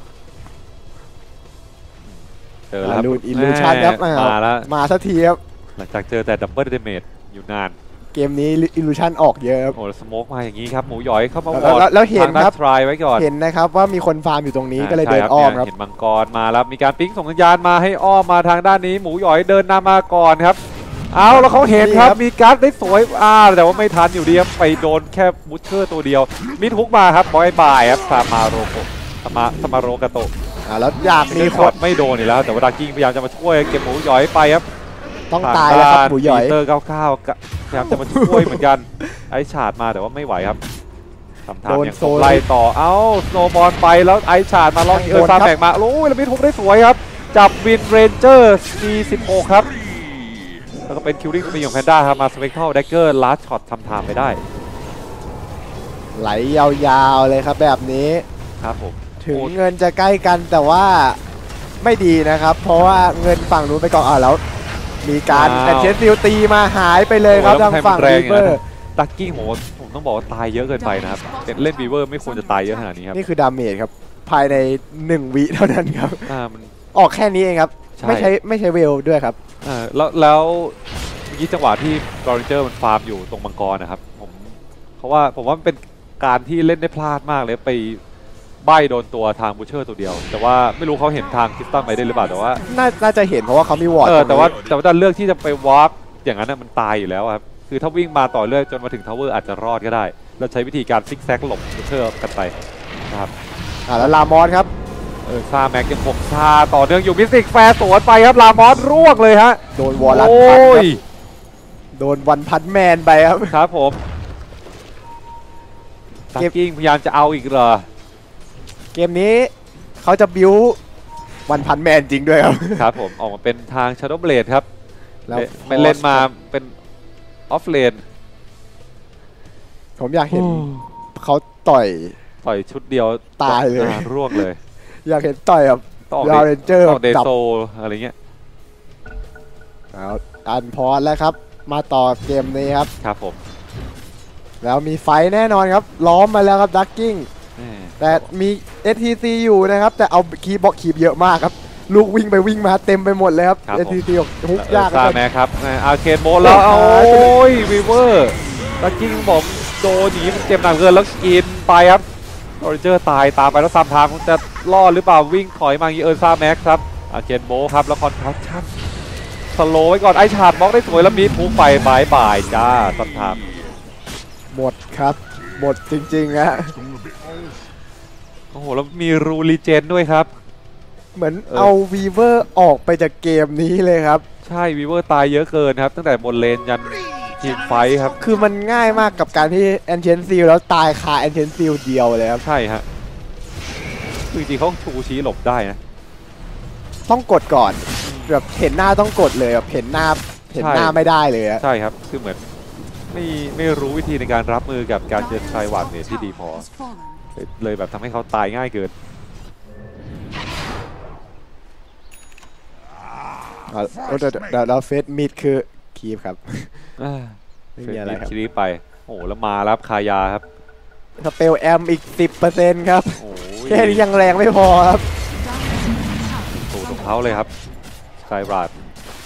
เจอแล้วอิลูชันครับมาแล้วมาสักทีครับหลังจากเจอแต่ดับเบิลเดเมจอยู่นานเกมนี้อิลูชันออกเยอะโอ้สโมกมาอย่างนี้ครับหมูหยอยเข้ามาวอดแล้วเห็นครับทรายไว้ก่อนเห็นนะครับว่ามีคนฟาร์มอยู่ตรงนี้ก็เลยเดินอ้อมครับเห็นมังกรมาแล้วมีการปิ๊งส่งสัญญาณมาให้อ้อมมาทางด้านนี้หมูหยอยเดินนำมาก่อนครับเอาแล้วเขาเห็นครับมีการ์ดได้สวยอ่าแต่ว่าไม่ทันอยู่ดีครับไปโดนแค่บูชเชอร์ตัวเดียวมิดฮุกมาครับบอยบายครับซามาโรโกซามาซามาโรกาโตอ่าแล้วอยากมีคอดไม่โดนอีกแล้วแต่ว่าดากิ้งพยายามจะมาช่วยเก็บหมูหยอยไปครับต้องตายแล้วครับหมูหยอยเตอร์เก้าเก้าพยายามจะมาช่วยเหมือนกันไอชาร์ดมาแต่ว่าไม่ไหวครับทำทางอย่างไล่ต่อเอ้าสโนบอลไปแล้วไอชาร์ดมาล็อกเออร์ซาแบกมาโอ้ยแล้วมิดฮุกได้สวยครับจับวินเรนเจอร์ ซี สิบหก ครับแล้วก็เป็นคิวริงมีของแพนด้าครับมาสเปกเทิลแดกเกอร์ลัดช็อตทำทางไปได้ไหลยาวๆเลยครับแบบนี้ครับผมถึงเงินจะใกล้กันแต่ว่าไม่ดีนะครับเพราะว่าเงินฝั่งนู้นไปก่อนอ่ะแล้วมีการแอนเชสซิลตีมาหายไปเลยครับทางฝั่งวีเวอร์ดักกิ้งผมผมต้องบอกว่าตายเยอะเกินไปนะครับเล่นวีเวอร์ไม่ควรจะตายเยอะขนาดนี้ครับนี่คือดาเมจครับภายในหนึ่งวิเท่านั้นครับออกแค่นี้เองครับไม่ใช่ไม่ใช่เวลด้วยครับแล้วแล้วเมื่อกี้จังหวะที่กอริเจอร์มันฟาร์มอยู่ตรงมังกรนะครับผมเพราะว่าผมว่ามันเป็นการที่เล่นได้พลาดมากเลยไปใบโดนตัวทางบูเชอร์ตัวเดียวแต่ว่าไม่รู้เขาเห็นทางคริสตัลไปได้หรือเปล่าแต่ว่าน่าจะเห็นเพราะว่าเขามีวอร์ดแต่ว่าแต่ว่าดันเลือกที่จะไปวาร์ปอย่างนั้นมันตายอยู่แล้วครับคือถ้าวิ่งมาต่อเรื่อยจนมาถึงทาวเวอร์อาจจะรอดก็ได้เราใช้วิธีการซิกแซกหลบบูเชอร์กันไปนะครับอ่าแล้วลามอสครับเออซาแม็กยังคงซาต่อเนื่องอยู่มิสติกแฟร์สวนไปครับลามอสร่วงเลยฮะโดนวอลลัสพันครับโดนวันพันแมนไปครับครับผมตักกิ้งพยายามจะเอาอีกเหรอเกมนี้เขาจะบิววันพันแมนจริงด้วยครับครับผมออกมาเป็นทาง Shadow Blade ครับแล้วไม่เล่นมาเป็นออฟเลนผมอยากเห็นเขาต่อยต่อยชุดเดียวตายเลยร่วงเลยอยากเห็นต่อยแบบดาวเรนเจอร์เดโซอะไรเงี้ยเอาอันพอแล้วครับมาต่อเกมนี้ครับครับผมแล้วมีไฟแน่นอนครับล้อมมาแล้วครับดักกิ้งแต่มี เอส ที ซี อยู่นะครับแต่เอาคีย์บล็อกคีบเยอะมากครับลูกวิ่งไปวิ่งมาเต็มไปหมดเลยครับ เอส ที ซี ฮุกยากครับแม่ครับอาร์เคนโบแล้วโอ้ยวีเวอร์ดักกิ้งบอกโดนหนีมันเจ็บหนักเกินแล้วกินไปครับโรเจอร์ตายตามไปแล้วซัมทางจะรอดหรือเปล่าวิ่งถอยมาอย่างเออร์ซ่าแม็กครับอาร์เคนโบครับแล้วคอนทัชชั่นสโลว์ไว้ก่อนไอชาร์ดบล็อกได้สวยแล้วมีพุ่งไปบายบายจ้าซัมทางหมดครับหมดจริงๆฮะโอ้โหแล้วมีรูรีเจนด้วยครับเหมือนเอาวีเวอร์ออกไปจากเกมนี้เลยครับใช่วีเวอร์ตายเยอะเกินครับตั้งแต่บนเลนยันทีมไฟครับคือมันง่ายมากกับการที่แอนเชนซิลแล้วตายคาแอนเชนซิลเดียวเลยครับใช่ฮะคือจริงๆเขาชูชี้หลบได้นะต้องกดก่อนแบบเห็นหน้าต้องกดเลยแบบเห็นหน้าเห็นหน้าไม่ได้เลยใช่ครับคือเหมือนไม่ไม่รู้วิธีในการรับมือกับการเจอไซวัตเนี่ยที่ดีพอเลยแบบทำให้เขาตายง่ายเกินเราเฟสมิดคือคีฟครับไม่มีอะไรครับคีฟไปโอ้แล้วมาแล้วคายาครับสเปลแอมอีก สิบเปอร์เซ็นต์ ครับแค่นี้ยังแรงไม่พอครับสูตรของเขาเลยครับไซรัต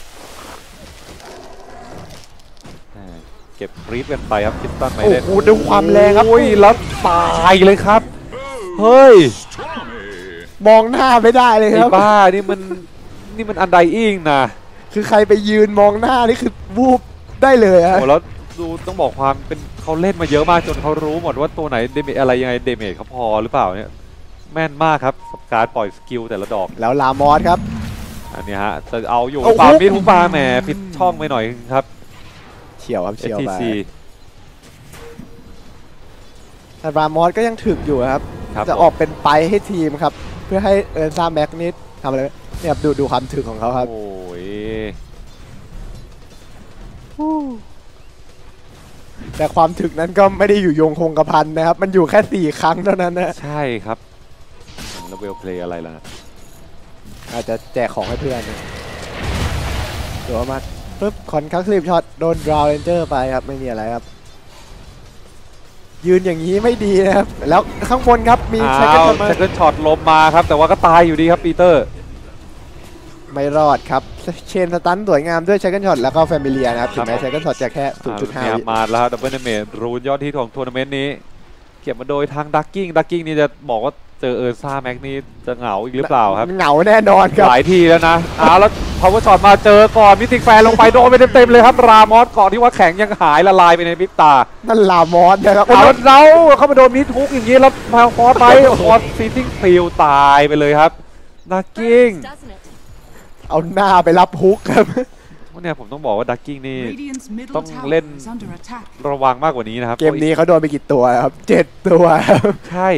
เก็บรีบกันไปครับคิสตันไม่ได้โอ้โหดูความแรงครับโอ้ยแล้วตายเลยครับเฮ้ยมองหน้าไม่ได้เลยครับบ้านี่มันนี่มันอันใดอิงนะคือใครไปยืนมองหน้านี่คือวูบได้เลยฮะโอ้แล้วดูต้องบอกความเป็นเขาเล่นมาเยอะมากจนเขารู้หมดว่าตัวไหนเดเมจอะไรยังไงเดเมจเขาพอหรือเปล่าเนี่ยแม่นมากครับกับการปล่อยสกิลแต่ละดอกแล้วลามอสครับอันนี้ฮะจะเอาอยู่ปามิดทุปาแหมผิดช่องไปหน่อยครับเฉียวครับเฉียวไปแต่ลามอสก็ยังถึกอยู่ครับจะออกเป็นไปให้ทีมครับเพื่อให้เอิร์นซ่าแม็กนิดทำอะไรเนี่ยดูดูความถึกของเขาครับโอ้ยแต่ความถึกนั้นก็ไม่ได้อยู่ยงคงกระพันนะครับมันอยู่แค่สี่ครั้งเท่านั้นนะใช่ครับแล้วเวลเพลย์อะไรล่ะอาจจะแจกของให้เพื่อนตัวมาปุ๊บคอนคัสซีฟช็อตโดนดราวเรนเจอร์ไปครับไม่มีอะไรครับยืนอย่างนี้ไม่ดีนะครับแล้วข้างบนครับมีเช็คเกิลช็อตลมมาครับแต่ว่าก็ตายอยู่ดีครับปีเตอร์ไม่รอดครับเชนสตันสวยงามด้วยเช็คเกิลช็อตแล้วก็แฟมิเลียนะครับถึงแม้เช็คเกิลช็อตจะแค่ ศูนย์จุดห้า วิมาแล้วดับเบิลเมจรูนยอดที่ของทัวร์นาเมนต์นี้เก็บมาโดยทางดักกิ้งดักกิ้งนี่จะบอกว่าเจอเออร์ซ่าแม็กนี่จะเหงาอีกหรือเปล่าครับเหงาแน่นอนครับหลายทีแล้วนะอ้าวแล้วพาวเวอร์ช็อตมาเจอก่อนมิติแฟนลงไปโดนไปเต็มๆเลยครับรามอสก่อนที่ว่าแข็งยังหายละลายไปในพริบตานั่นรามอสนะครับเอาเราเข้ามาโดนมิดทุกอย่างนี้แล้วพาฟอสไปฟอสซีติ้งฟิลตายไปเลยครับดักกิ้งเอาหน้าไปรับฮุกครับเนี่ยผมต้องบอกว่าดักกิ้งนี่ต้องเล่นระวังมากกว่านี้นะครับเกมนี้เขาโดนไปกี่ตัวครับเจ็ดตัวใช่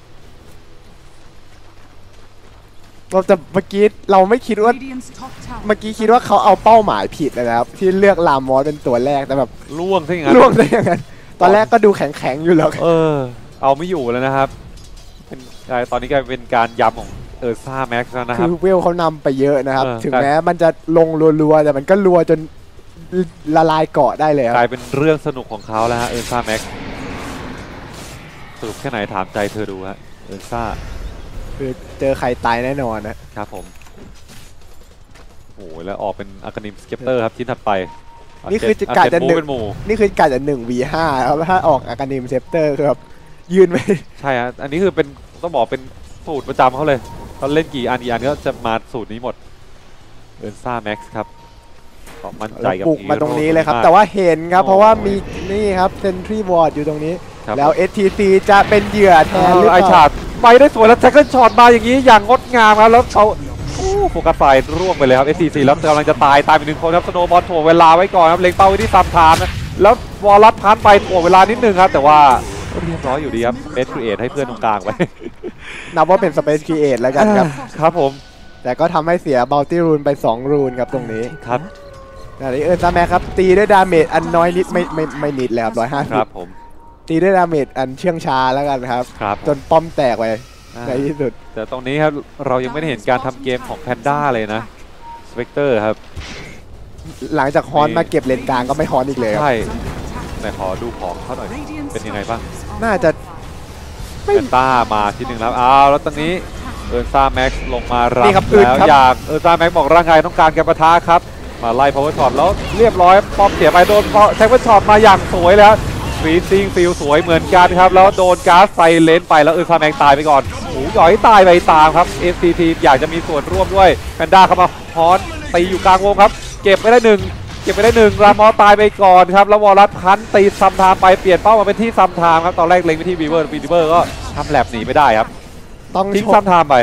เราจะเมื่อกี้เราไม่คิดว่าเมื่อกี้คิดว่าเขาเอาเป้าหมายผิดนะครับที่เลือกลามอสเป็นตัวแรกแต่แบบล่วงซะอย่างนั้นล่วงซะอย่างนั้นตอนแรกก็ดูแข็งๆอยู่แล้วเออเอาไม่อยู่แล้วนะครับเป็นตอนนี้ก็เป็นการย้ำของเออร์ซ่าแม็กซ์แล้วนะครับคือเวลเขานำไปเยอะนะครับถึงแม้มันจะลงรัวๆแต่มันก็รัวจนละลายเกาะได้เลยกลายเป็นเรื่องสนุกของเขาแล้วฮะเออร์ซ่าแม็กซ์สนุกแค่ไหนถามใจเธอดูฮะเออร์ซ่าคือเจอใครตายแน่นอนนะครับผมโอ้โหแล้วออกเป็นอาร์คานิมสเก็ปเตอร์ครับชิ้นถัดไปนี่คือการจะหนึ่งนี่คือการจะหนึ่งวีห้าครับถ้าออกอาร์คานิมสเก็ปเตอร์คือแบบยืนไม่ใช่ฮะอันนี้คือเป็นต้องบอกเป็นสูตรประจำเขาเลยเขาเล่นกี่อันกี่อันก็จะมาสูตรนี้หมดเออร์ซ่าแม็กซ์ครับก็มั่นใจกับปลุกมาตรงนี้เลยครับแต่ว่าเห็นครับเพราะว่ามีนี่ครับเซนทรีวอร์ดอยู่ตรงนี้แล้ว เอส ที ซี จะเป็นเหยื่อแทนหรือเปล่าไปได้สวยแล้วแจ็คเกิลช็อตมาอย่างนี้อย่างงดงามครับแล้วเขาโฟกัสไฟร่วงไปเลยครับ เอส ที ซี แล้วกำลังจะตายตายไปหนึ่งคนครับสโนว์บอลถ่วงเวลาไว้ก่อนครับเล็งเป้าไว้ที่ซัมทามนะแล้ววอลลัสพันไปถ่วงเวลานิดนึงครับแต่ว่าเรียบร้อยอยู่ดีครับสเปซครีเอทให้เพื่อนตรงกลางไว้นับว่าเป็นสเปซครีเอทแล้วกันครับครับผมแต่ก็ทำให้เสียบัลตี้รูนไปสองรูนครับตรงนี้ครับอันนี้เอิร์นซาแม็กครับตีด้วยดาเมจอันน้อยนิดไม่ไม่ไม่นิดแล้วร้อยห้าสิบครับผมตีด้วยดาเมจอันเชื่องช้าแล้วกันครับจนป้อมแตกไปในที่สุดแต่ตรงนี้ครับเรายังไม่ได้เห็นการทำเกมของแพนด้าเลยนะสเปกเตอร์ครับหลังจากฮอนมาเก็บเลนกลางก็ไม่ฮอนอีกเลยใช่แต่ขอดูของเขาหน่อยเป็นยังไงบ้างน่าจะแพนด้ามาทีหนึ่งแล้วอ้าวแล้วตอนนี้เอิร์นซ่าแม็กซ์ลงมารับแล้วอยากเอิร์นซ่าแม็กซ์บอกร่างกายต้องการแกปะทะครับมาไล่พาวเวอร์ช็อตแล้วเรียบร้อยป้อมเสียไปโดนแท็กเวอร์ช็อตมาอย่างสวยแล้วฟรีซิงฟิลสวยเหมือนกันครับแล้วโดนก๊าซไซเลนไปแล้วเออร์ซ่าแม็กซ์ตายไปก่อนโอ้ยหย่อยตายไปตามครับ เอส ซี ที อยากจะมีส่วนร่วมด้วยแพนด้าเข้ามาฮอนตีอยู่กลางวงครับเก็บไปได้หนึ่งเก็บไปได้หนึ่งรามอตายไปก่อนครับแล้ววอลลัสพันตีซัมทามไปเปลี่ยนเป้ามาเป็นที่ซัมทามครับตอนแรกเล็งไปที่วีเวอร์วีเวอร์ก็ทำแลบหนีไม่ได้ครับต้องทิ้งซัมทามไป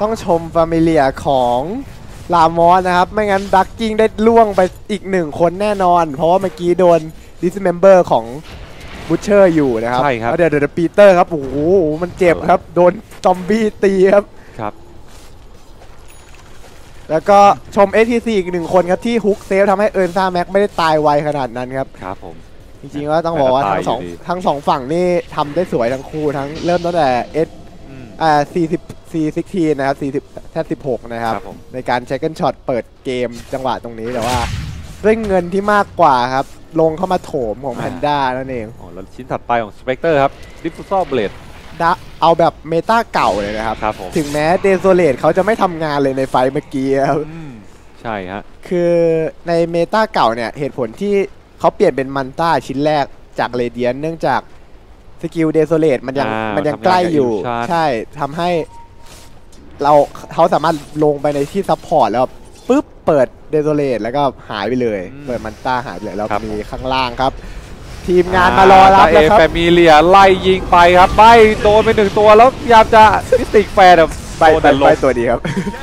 ต้องชมฟามิเลียของลามอสนะครับไม่งั้นดักกิ้งได้ล่วงไปอีกหนึ่งคนแน่นอนเพราะว่าเมื่อกี้โดนดิสเมมเบอร์ของบูชเชอร์อยู่นะครับใช่ครับเดี๋ยวเดี๋ยวปีเตอร์ครับโอ้โหมันเจ็บครับโดนซอมบี้ตีครับครับแล้วก็ชม เอส ที ซี อีกหนึ่งคนครับที่ฮุกเซฟทำให้เอิร์นซ่าแม็กไม่ได้ตายไวขนาดนั้นครับครับผมจริงๆก็ต้องบอกว่าทั้งสองทั้งสองฝั่งนี่ทำได้สวยทั้งคู่ทั้งเริ่มตั้งแต่เอสอ่าสี่สิบสี่สิบทีนะครับสี่สิบแทบสิบหกนะครับในการเช็คเกิลช็อตเปิดเกมจังหวะตรงนี้แต่ว่าด้วยเงินที่มากกว่าครับลงเข้ามาโถมของแพนด้านั่นเองอ๋อแล้วชิ้นถัดไปของสเปกเตอร์ครับดิฟฟูซอลเบลดเอาแบบเมตาเก่าเลยนะครับถึงแม้เดโซเลตเขาจะไม่ทำงานเลยในไฟเมื่อกี้ครับใช่ฮะคือในเมตาเก่าเนี่ยเหตุผลที่เขาเปลี่ยนเป็นมันต้าชิ้นแรกจากเรเดียนเนื่องจากสกิลเดโซเลตมันยังมันยังใกล้อยู่ใช่ทำให้เราเขาสามารถลงไปในที่ซัพพอร์ตแล้วปุ๊บเปิดเดโซเลตแล้วก็หายไปเลยเปิดมันต้าหายไปเลยแล้วมีข้างล่างครับทีมงานมารอรับแล้วครับแฟมิเลียไล่ยิงไปครับใบโดนไปหนึ่งตัวแล้วพยายามจะมิสติกแฟร์ใบใบตัวนี้ครับ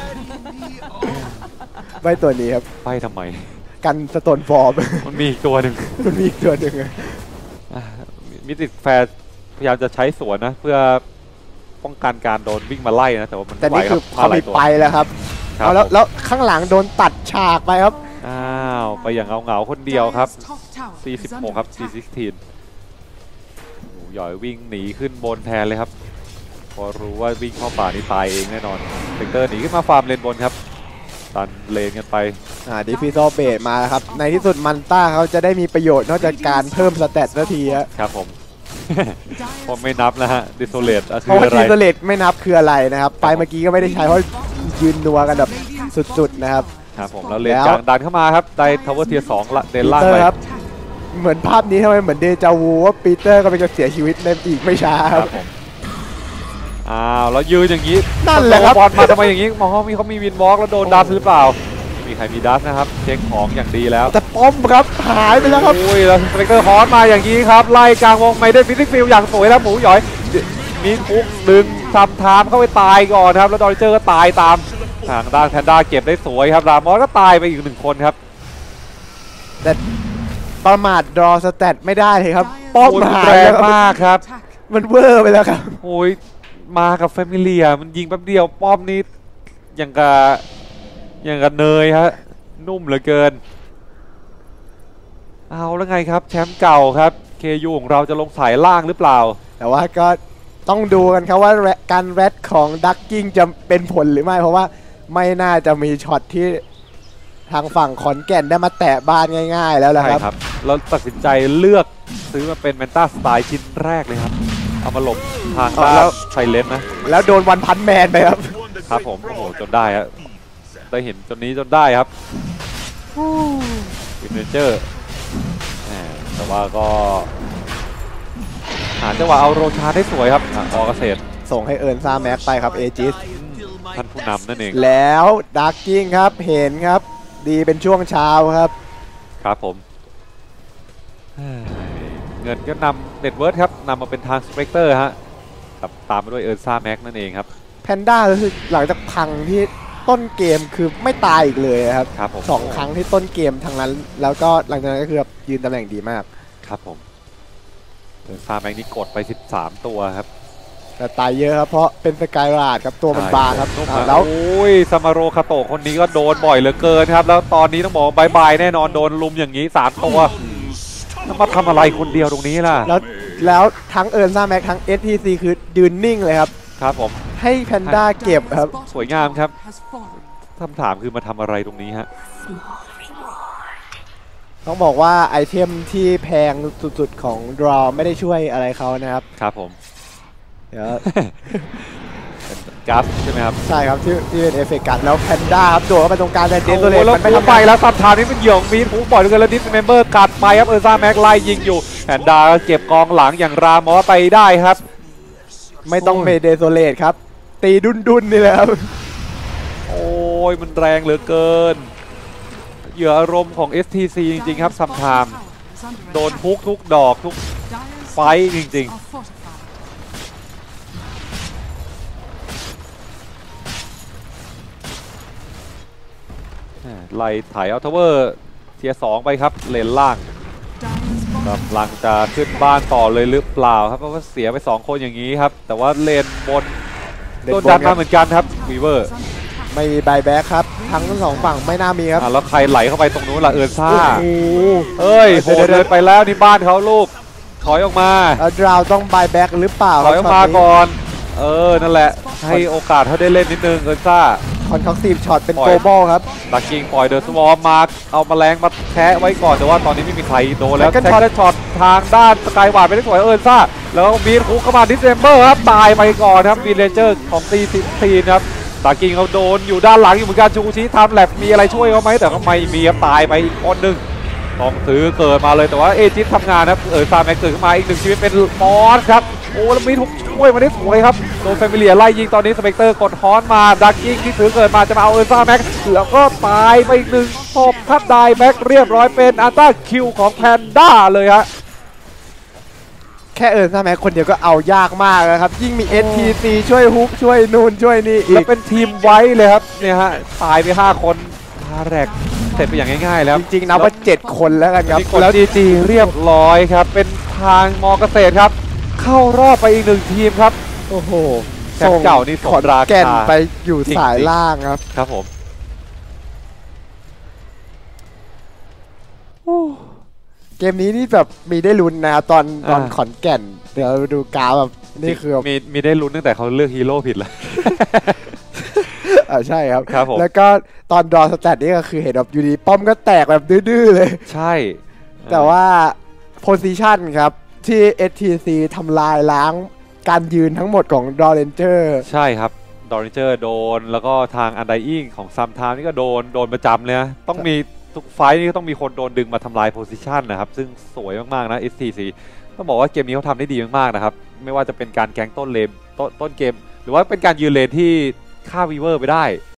ใบตัวนี้ครับใบทำไมกันสโตนฟอร์มมันมีอีกตัวหนึ่งมันมีอีกตัวหนึ่งมิสติกแฟร์พยายามจะใช้สวนนะเพื่อป้องกันการโดนวิ่งมาไล่นะแต่ว่ามันแต่นี่คือเขาไปไปแล้วครับเอาแล้วแล้วข้างหลังโดนตัดฉากไปครับอ้าวไปอย่างเงาๆคนเดียวครับสี่สิบหกครับสี่สิบทีหย่อยวิ่งหนีขึ้นบนแทนเลยครับพอรู้ว่าวิ่งเข้าป่านี่ตายเองแน่นอนเซกเตอร์หนีขึ้นมาฟาร์มเลนบนครับตันเลนกันไปอ่าดิฟิโซเบดมาครับในที่สุดมันต้าเขาจะได้มีประโยชน์นอกจากการเพิ่มสเตตนาทีครับผมผมไม่นับนะฮะดิโซเลตเพราะว่าดิโซเลตไม่นับคืออะไรนะครับไปเมื่อกี้ก็ไม่ได้ใช้เพราะยืนนัวกันแบบสุดๆนะครับครับผมแล้วเลนกลางดันเข้ามาครับได้ทาวเวอร์เทียร์สองเดนล่างไปครับเหมือนภาพนี้ทำไมเหมือนเดจาวูว่าปีเตอร์ก็เป็นจะเสียชีวิตในอีกไม่ช้าครับอ้าวแล้วยืนอย่างนี้นั่นแหละครับบอลมาทำไมอย่างนี้มองมีเขามีวินวอล์กแล้วโดนดัสหรือเปล่ามีใครมีดัสนะครับเช็คของอย่างดีแล้วแต่ป้อมครับหายไปแล้วครับอุ้ยแล้วสเปกเตอร์ฮอสมาอย่างนี้ครับไล่กลางวงไมเดนฟิสิกฟิลอย่างสวยแล้วหมูหยอยมีปุ๊กดึงซัมทามเข้าไปตายก่อนครับแล้วดอริเจอร์ก็ตายตามทางด้านแพนด้าเก็บได้สวยครับรามอสก็ตายไปอีกหนึ่งคนครับแต่ประมาทดรอสแตทไม่ได้เลยครับป้อมหายแรงมากครับมันเวอร์ไปแล้วครับโอ้ยมากับแฟมิเลียมันยิงแป๊บเดียวป้อมนี้ยังกับยังกับเนยฮะนุ่มเหลือเกินเอาแล้วไงครับแชมป์เก่าครับ เค ยู ของเราจะลงสายล่างหรือเปล่าแต่ว่าก็ต้องดูกันครับว่าการแรดของดักกิ้งจะเป็นผลหรือไม่เพราะว่าไม่น่าจะมีช็อตที่ทางฝั่งขอนแก่นได้มาแตะบ้านง่ายๆแล้วแหละครับเราตัดสินใจเลือกซื้อมาเป็นเมนต้าสไตล์ชิ้นแรกเลยครับเอามาหลบทางแล้วไซเลนนะแล้วโดนวันพันแมนไปครับครับผมโอ้โหจนได้ครับได้เห็นจนนี้จนได้ครับวินเนเจอร์แต่ว่าก็หาจังหวะเอาโรชาได้สวยครับออเกษตรส่งให้เอิร์นซ่าแม็กไปครับเอจิสท่านผู้นำนั่นเองแล้วดักกิ้งครับเห็นครับดีเป็นช่วงเช้าครับครับผมเงินก็นำเน็ตเวิร์ธครับนำมาเป็นทางสเปกเตอร์ฮะตามมาด้วยเอิร์นซ่าแม็กนั่นเองครับแพนด้าคือหลังจากพังที่ต้นเกมคือไม่ตายอีกเลยครับสองครั้งที่ต้นเกมทางนั้นแล้วก็หลังจากนั้นก็คือยืนตำแหน่งดีมากครับผมเอิร์นซ่าแม็กนี่กดไปสิบสามตัวครับแต่ตายเยอะครับเพราะเป็นสกายราดครับตัวมันบางครับแล้วโอ้ยซามาโรคาโตะคนนี้ก็โดนบ่อยเหลือเกินครับแล้วตอนนี้ต้องบอกบายบายแน่นอนโดนลุมอย่างนี้สามตัวแล้วมาทำอะไรคนเดียวตรงนี้ล่ะแล้วแล้วทั้งเอิร์นซ่าแม็กทั้ง เอส ที ซี คือยืนนิ่งเลยครับครับผมให้แพนด้าเก็บครับสวยงามครับคำถามคือมาทำอะไรตรงนี้ฮะต้องบอกว่าไอเทมที่แพงสุดๆของดรอไม่ได้ช่วยอะไรเขานะครับครับผมเดี๋ยวกัสใช่ไหมครับใช่ครับที่ที่เป็นเอฟเฟกต์กัสแล้วแพนด้าครับโดดเข้าไปตรงกลางแต่เจนตัวเล็กมันไม่ทำไปแล้วซับทางนี้มันเหยี่ยวมีผู้ปล่อยกันแล้วดิสเมมเบอร์กัดไปครับเออร์ซ่าแม็กไล่ยิงอยู่แพนด้าเก็บกองหลังอย่างรามอสไปได้ครับไม่ต้องเมเดโซเลตครับตีดุนดุนนี่แหละครับโอ้ยมันแรงเหลือเกินเหยื่ออารมณ์ของ เอส ที ซี จริงๆครับซัมไทม์โดนทุกทุกดอกทุกไฟจริงๆไล่ถ่ายเอาทาวเวอร์เทียร์สองไปครับเลนล่างกำลังจะขึ้นบ้านต่อเลยหรือเปล่าครับเพราะว่าเสียไปสองคนอย่างนี้ครับแต่ว่าเลนบนโดนดันมาเหมือนกันครับวีเวอร์ไม่มีบายแบ็คครับทั้งสองฝั่งไม่น่ามีครับแล้วใครไหลเข้าไปตรงนู้นล่ะเอิร์นซ่าเอ้ยโหเดินไปแล้วนี่บ้านเขาลูกถอยออกมาแล้วดราวต้องบายแบ็คหรือเปล่าถอยออกมาก่อนเออนั่นแหละให้โอกาสเขาได้เล่นนิดนึงเอิร์นซ่าคอนคักทีฟช็อตเป็นโกลบอลครับดักกิ้งปล่อยเดอะสวอมมาเอาแมลงมาแคะไว้ก่อนแต่ว่าตอนนี้ไม่มีใครโดนแล้วแท็กช็อตทางด้านสกายวาร์ดไปได้สวยเอิร์นซ่าแล้วก็มีคุกเข้ามาดิสเซมเบอร์ครับตายไปก่อนครับวีเลนเจอร์ของตีทีนครับดากิ้งเขาโดนอยู่ด้านหลังอยู่เหมือนกันชูชิทำแลบมีอะไรช่วยเขาไหมแต่ก็ไม่มีตายไปอีกคนหนึ่งต้องถือเกิดมาเลยแต่ว่าเอจิตทำงานครับเออซาแม็กเกิดขึ้นมาอีกหนึ่งชีวิตเป็นมอสครับโอ้แล้วมีทุกช่วยมาได้สวยครับโดนแฟมิเลียไล่ยิงตอนนี้สเปกเตอร์กดฮอนมาดากิ้งที่ถือเกิดมาจะมาเอาเออซาแม็กแล้วก็ตายไปอีกหนึ่งศพครับได้แม็กเรียบร้อยเป็นอัลต้าคิวของแพนด้าเลยฮะแค่เอิร์นซ่าแม็กคนเดียวก็เอายากมากนะครับยิ่งมี เอส ที ซี ช่วยฮุกช่วยนู่นช่วยนี่อีกแล้วเป็นทีมไว้เลยครับเนี่ยฮะตายไปห้าคนพาแรกเสร็จไปอย่างง่ายๆแล้วจริงๆนับว่าเจ็ดคนแล้วกันครับแล้วดีจีเรียบร้อยครับเป็นทางมอเกษตรครับเข้ารอบไปอีกหนึ่งทีมครับโอ้โหแชมป์เก่านี่สมราคาแก่นไปอยู่สายล่างครับครับผมเกมนี้นี่แบบมีได้ลุ้นนะตอนตอนขอนแก่นเดี๋ยวดูกราฟแบบนี่คือมีมีได้ลุ้นตั้งแต่เขาเลือกฮีโร่ผิดแล้วอ่าใช่ครับครับผมแล้วก็ตอนดรอสแตทนี่ก็คือเห็นแบบอยู่ดีป้อมก็แตกแบบดื้อๆเลยใช่แต่ว่าโพซิชันครับที่ เอส ที ซี ทำลายล้างการยืนทั้งหมดของดอเรนเจอร์ใช่ครับดอเรนเจอร์โดนแล้วก็ทางอันไดอิงของซัมไทม์นี่ก็โดนโดนประจำเลยนะต้องมีทุกไฟนี่ก็ต้องมีคนโดนดึงมาทำลายโพซิชันนะครับซึ่งสวยมากๆนะ เอส ที ซี ต้องบอกว่าเกมนี้เขาทำได้ดีมากๆนะครับไม่ว่าจะเป็นการแก๊งต้นเลนต้นต้นเกมหรือว่าเป็นการยืนเลนที่ฆ่าวีเวอร์ไปได้